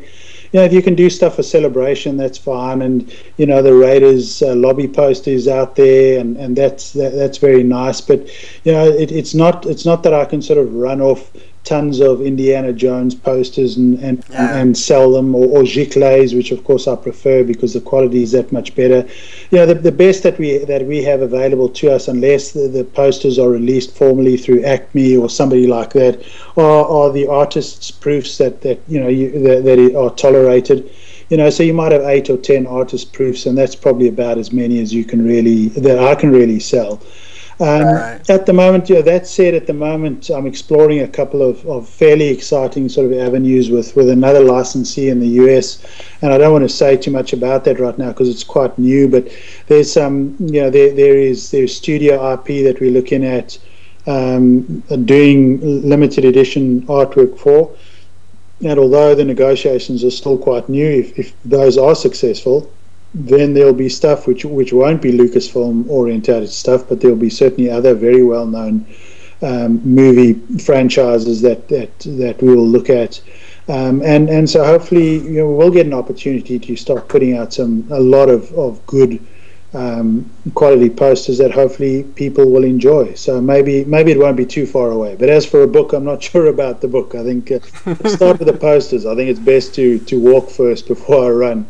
you know, if you can do stuff for celebration, that's fine. And you know, the Raiders uh, lobby poster is out there, and and that's that, that's very nice. But you know, it, it's not it's not that I can sort of run off tons of Indiana Jones posters and and, Yeah. and sell them, or, or giclées, which of course I prefer because the quality is that much better. You know, the, the best that we that we have available to us, unless the, the posters are released formally through Acme or somebody like that, are, are the artists' proofs that that you know you, that, that are tolerated. You know, so you might have eight or ten artist proofs, and that's probably about as many as you can really that I can really sell. Um, Right. At the moment, yeah, that said, at the moment, I'm exploring a couple of, of fairly exciting sort of avenues with, with another licensee in the U S, and I don't want to say too much about that right now because it's quite new. But there's some, you know, there there is there's studio I P that we're looking at um, doing limited edition artwork for, and although the negotiations are still quite new, if, if those are successful, then there'll be stuff which which won't be Lucasfilm orientated stuff, but there'll be certainly other very well known um, movie franchises that that that we will look at, um, and and so hopefully, you know, we'll get an opportunity to start putting out some a lot of of good um, quality posters that hopefully people will enjoy. So maybe maybe it won't be too far away. But as for a book, I'm not sure about the book. I think uh, start with the posters. I think it's best to to walk first before I run.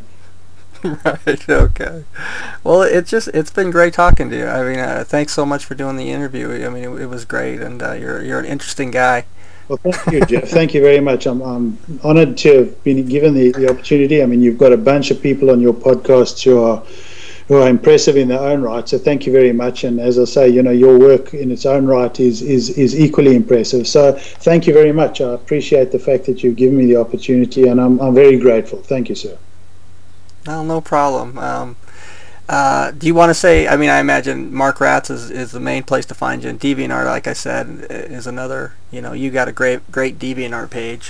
Right. Okay. Well, it's just it's been great talking to you. I mean, uh, thanks so much for doing the interview. I mean, it, it was great, and uh, you're you're an interesting guy. Well, thank you, Jeff. Thank you very much. I'm I'm honoured to have been given the, the opportunity. I mean, you've got a bunch of people on your podcast who are who are impressive in their own right. So thank you very much. And as I say, you know, your work in its own right is is is equally impressive. So thank you very much. I appreciate the fact that you've given me the opportunity, and I'm I'm very grateful. Thank you, sir. No, no problem. Um, uh, do you want to say? I mean, I imagine Mark Raats is, is the main place to find you. And DeviantArt, like I said, is another. You know, you got a great great DeviantArt page.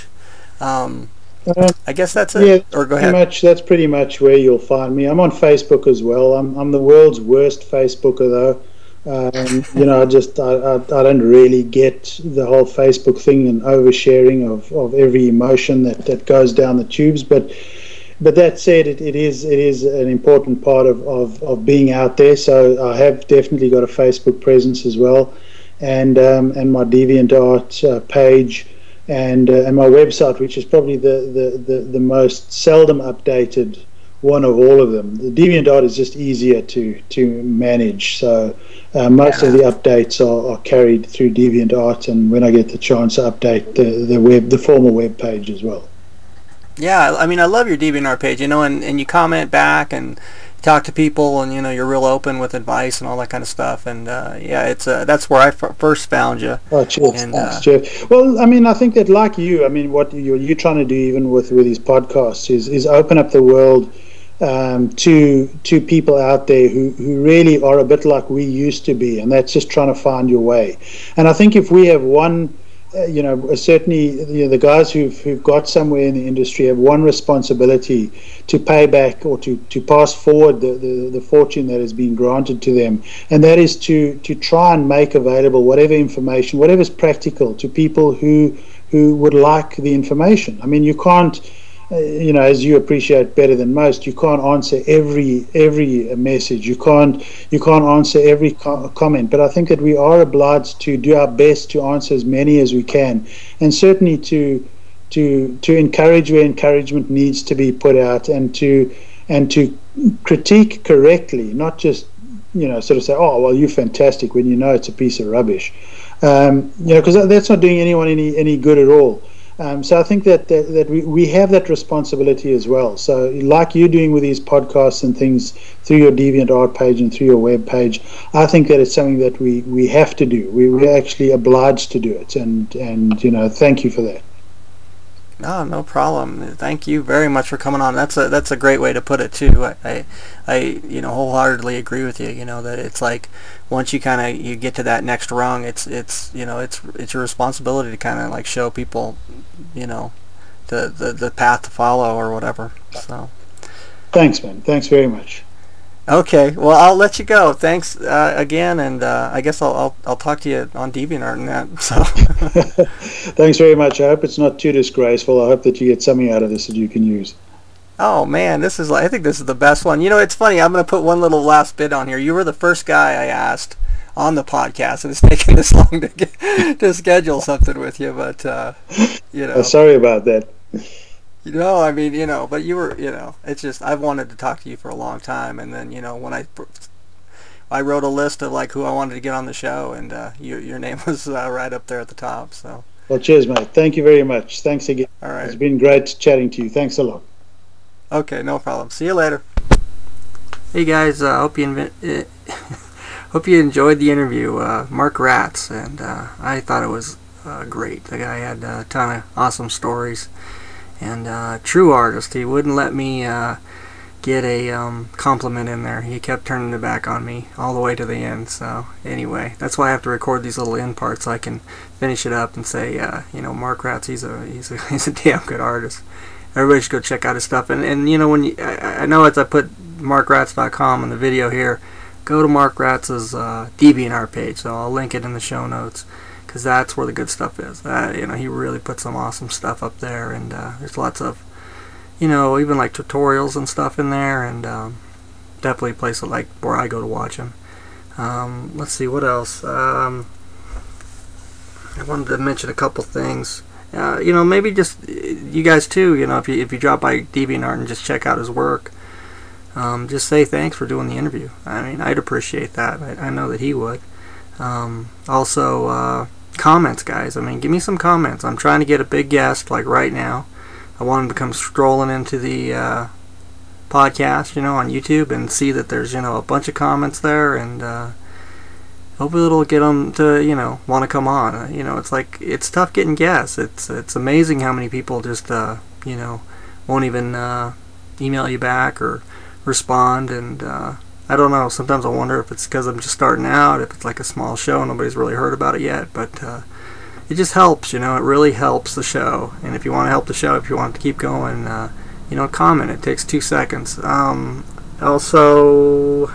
Um, Uh, I guess that's it. yeah, Or go pretty ahead. much, that's pretty much where you'll find me. I'm on Facebook as well. I'm I'm the world's worst Facebooker, though. Um, you know, I just I, I, I don't really get the whole Facebook thing and oversharing of, of every emotion that, that goes down the tubes. But but that said, it, it is it is an important part of, of, of being out there. So I have definitely got a Facebook presence as well, and um, and my DeviantArt uh, page. And, uh, and my website, which is probably the, the, the, the most seldom updated one of all of them. The DeviantArt is just easier to, to manage, so uh, most Yeah. of the updates are, are carried through DeviantArt, and when I get the chance, I update the, the web the formal web page as well. Yeah, I mean, I love your DeviantArt page. You know, and, and you comment back and talk to people, and you know, you're real open with advice and all that kind of stuff. And uh, yeah, it's uh, that's where I f first found you. Oh, cheers, And, thanks, uh, Jeff. Well, I mean, I think that, like you, I mean, what you're, you're trying to do, even with with these podcasts, is is open up the world um, to to people out there who who really are a bit like we used to be, and that's just trying to find your way. And I think if we have one. Uh, you know, certainly, you know, the guys who've who've got somewhere in the industry have one responsibility to pay back or to, to pass forward the, the, the fortune that has been granted to them, and that is to to try and make available whatever information, whatever is practical to people who who would like the information. I mean, you can't. Uh, you know, as you appreciate better than most, you can't answer every every message. You can't you can't answer every co comment. But I think that we are obliged to do our best to answer as many as we can, and certainly to to to encourage where encouragement needs to be put out, and to and to critique correctly, not just you know sort of say, oh well, you're fantastic when you know it's a piece of rubbish. Um, you know, because that's not doing anyone any any good at all. Um, so I think that, that, that we, we have that responsibility as well. So like you're doing with these podcasts and things through your DeviantArt page and through your web page, I think that it's something that we, we have to do. We, we're actually obliged to do it. And, and, you know, thank you for that. No, no problem. Thank you very much for coming on. That's a that's a great way to put it too. I, I, I you know, wholeheartedly agree with you. You know that it's like once you kind of you get to that next rung, it's it's you know it's it's your responsibility to kind of like show people, you know, the, the the path to follow or whatever. So. Thanks, man. Thanks very much. Okay, well I'll let you go. Thanks uh, again, and uh, I guess I'll, I'll I'll talk to you on DeviantArt and that. So. Thanks very much. I hope it's not too disgraceful. I hope that you get something out of this that you can use. Oh man, this is like, I think this is the best one. You know, it's funny. I'm gonna put one little last bit on here. You were the first guy I asked on the podcast, and it's taken this long to get, to schedule something with you. But uh, you know, uh, sorry about that. You know, I mean, you know, but you were, you know, it's just I've wanted to talk to you for a long time, and then you know when I I wrote a list of like who I wanted to get on the show, and uh, your your name was uh, right up there at the top. So. Well, cheers, mate. Thank you very much. Thanks again. All right. It's been great chatting to you. Thanks a lot. Okay, no problem. See you later. Hey guys, uh, hope you uh, hope you enjoyed the interview. Uh, Mark Raats, and uh, I thought it was uh, great. The guy had a ton of awesome stories, and uh, true artist. He wouldn't let me uh, get a um, compliment in there. He kept turning it back on me all the way to the end. So anyway, that's why I have to record these little end parts so I can finish it up and say, uh, you know, Mark Raats, he's a he's a he's a damn good artist. Everybody should go check out his stuff. And, and you know, when you, I, I know as I put mark raats dot com in the video here, go to Mark Raats' uh, DeviantArt page. So I'll link it in the show notes, because that's where the good stuff is. Uh, you know, he really put some awesome stuff up there, and uh, there's lots of, you know, even like tutorials and stuff in there, and um, definitely a place that, like where I go to watch him. Um, let's see, what else? Um, I wanted to mention a couple things. Uh, you know, maybe just you guys too. You know, if you if you drop by DeviantArt and just check out his work, um, just say thanks for doing the interview. I mean, I'd appreciate that. I, I know that he would. Um, also, uh, comments, guys. I mean, give me some comments. I'm trying to get a big guest like right now. I want him to come strolling into the uh, podcast, you know, on YouTube, and see that there's, you know, a bunch of comments there, and uh, hopefully it'll get them to, you know, want to come on. Uh, you know, it's like, it's tough getting guests. It's it's amazing how many people just, uh, you know, won't even uh, email you back or respond. And uh, I don't know. Sometimes I wonder if it's because I'm just starting out, if it's like a small show, nobody's really heard about it yet. But uh, it just helps, you know. It really helps the show. And if you want to help the show, if you want it to keep going, uh, you know, comment. It takes two seconds. Um, also,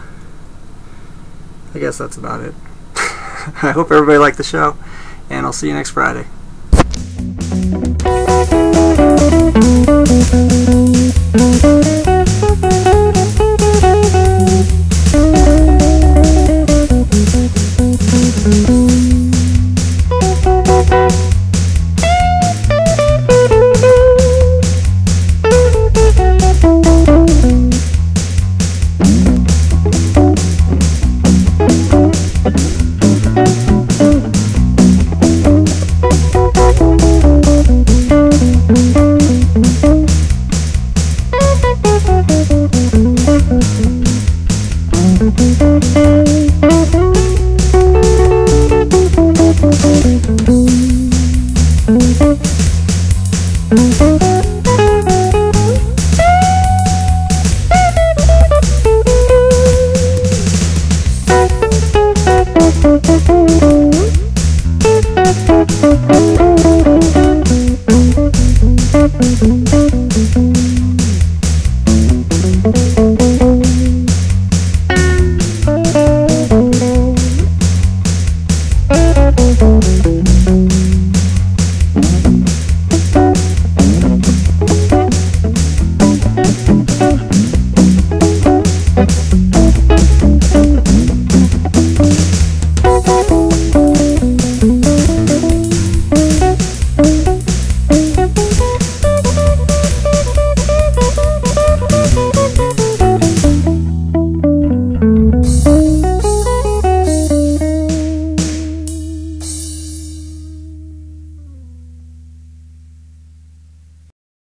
I guess that's about it. I hope everybody liked the show, and I'll see you next Friday. Thank you.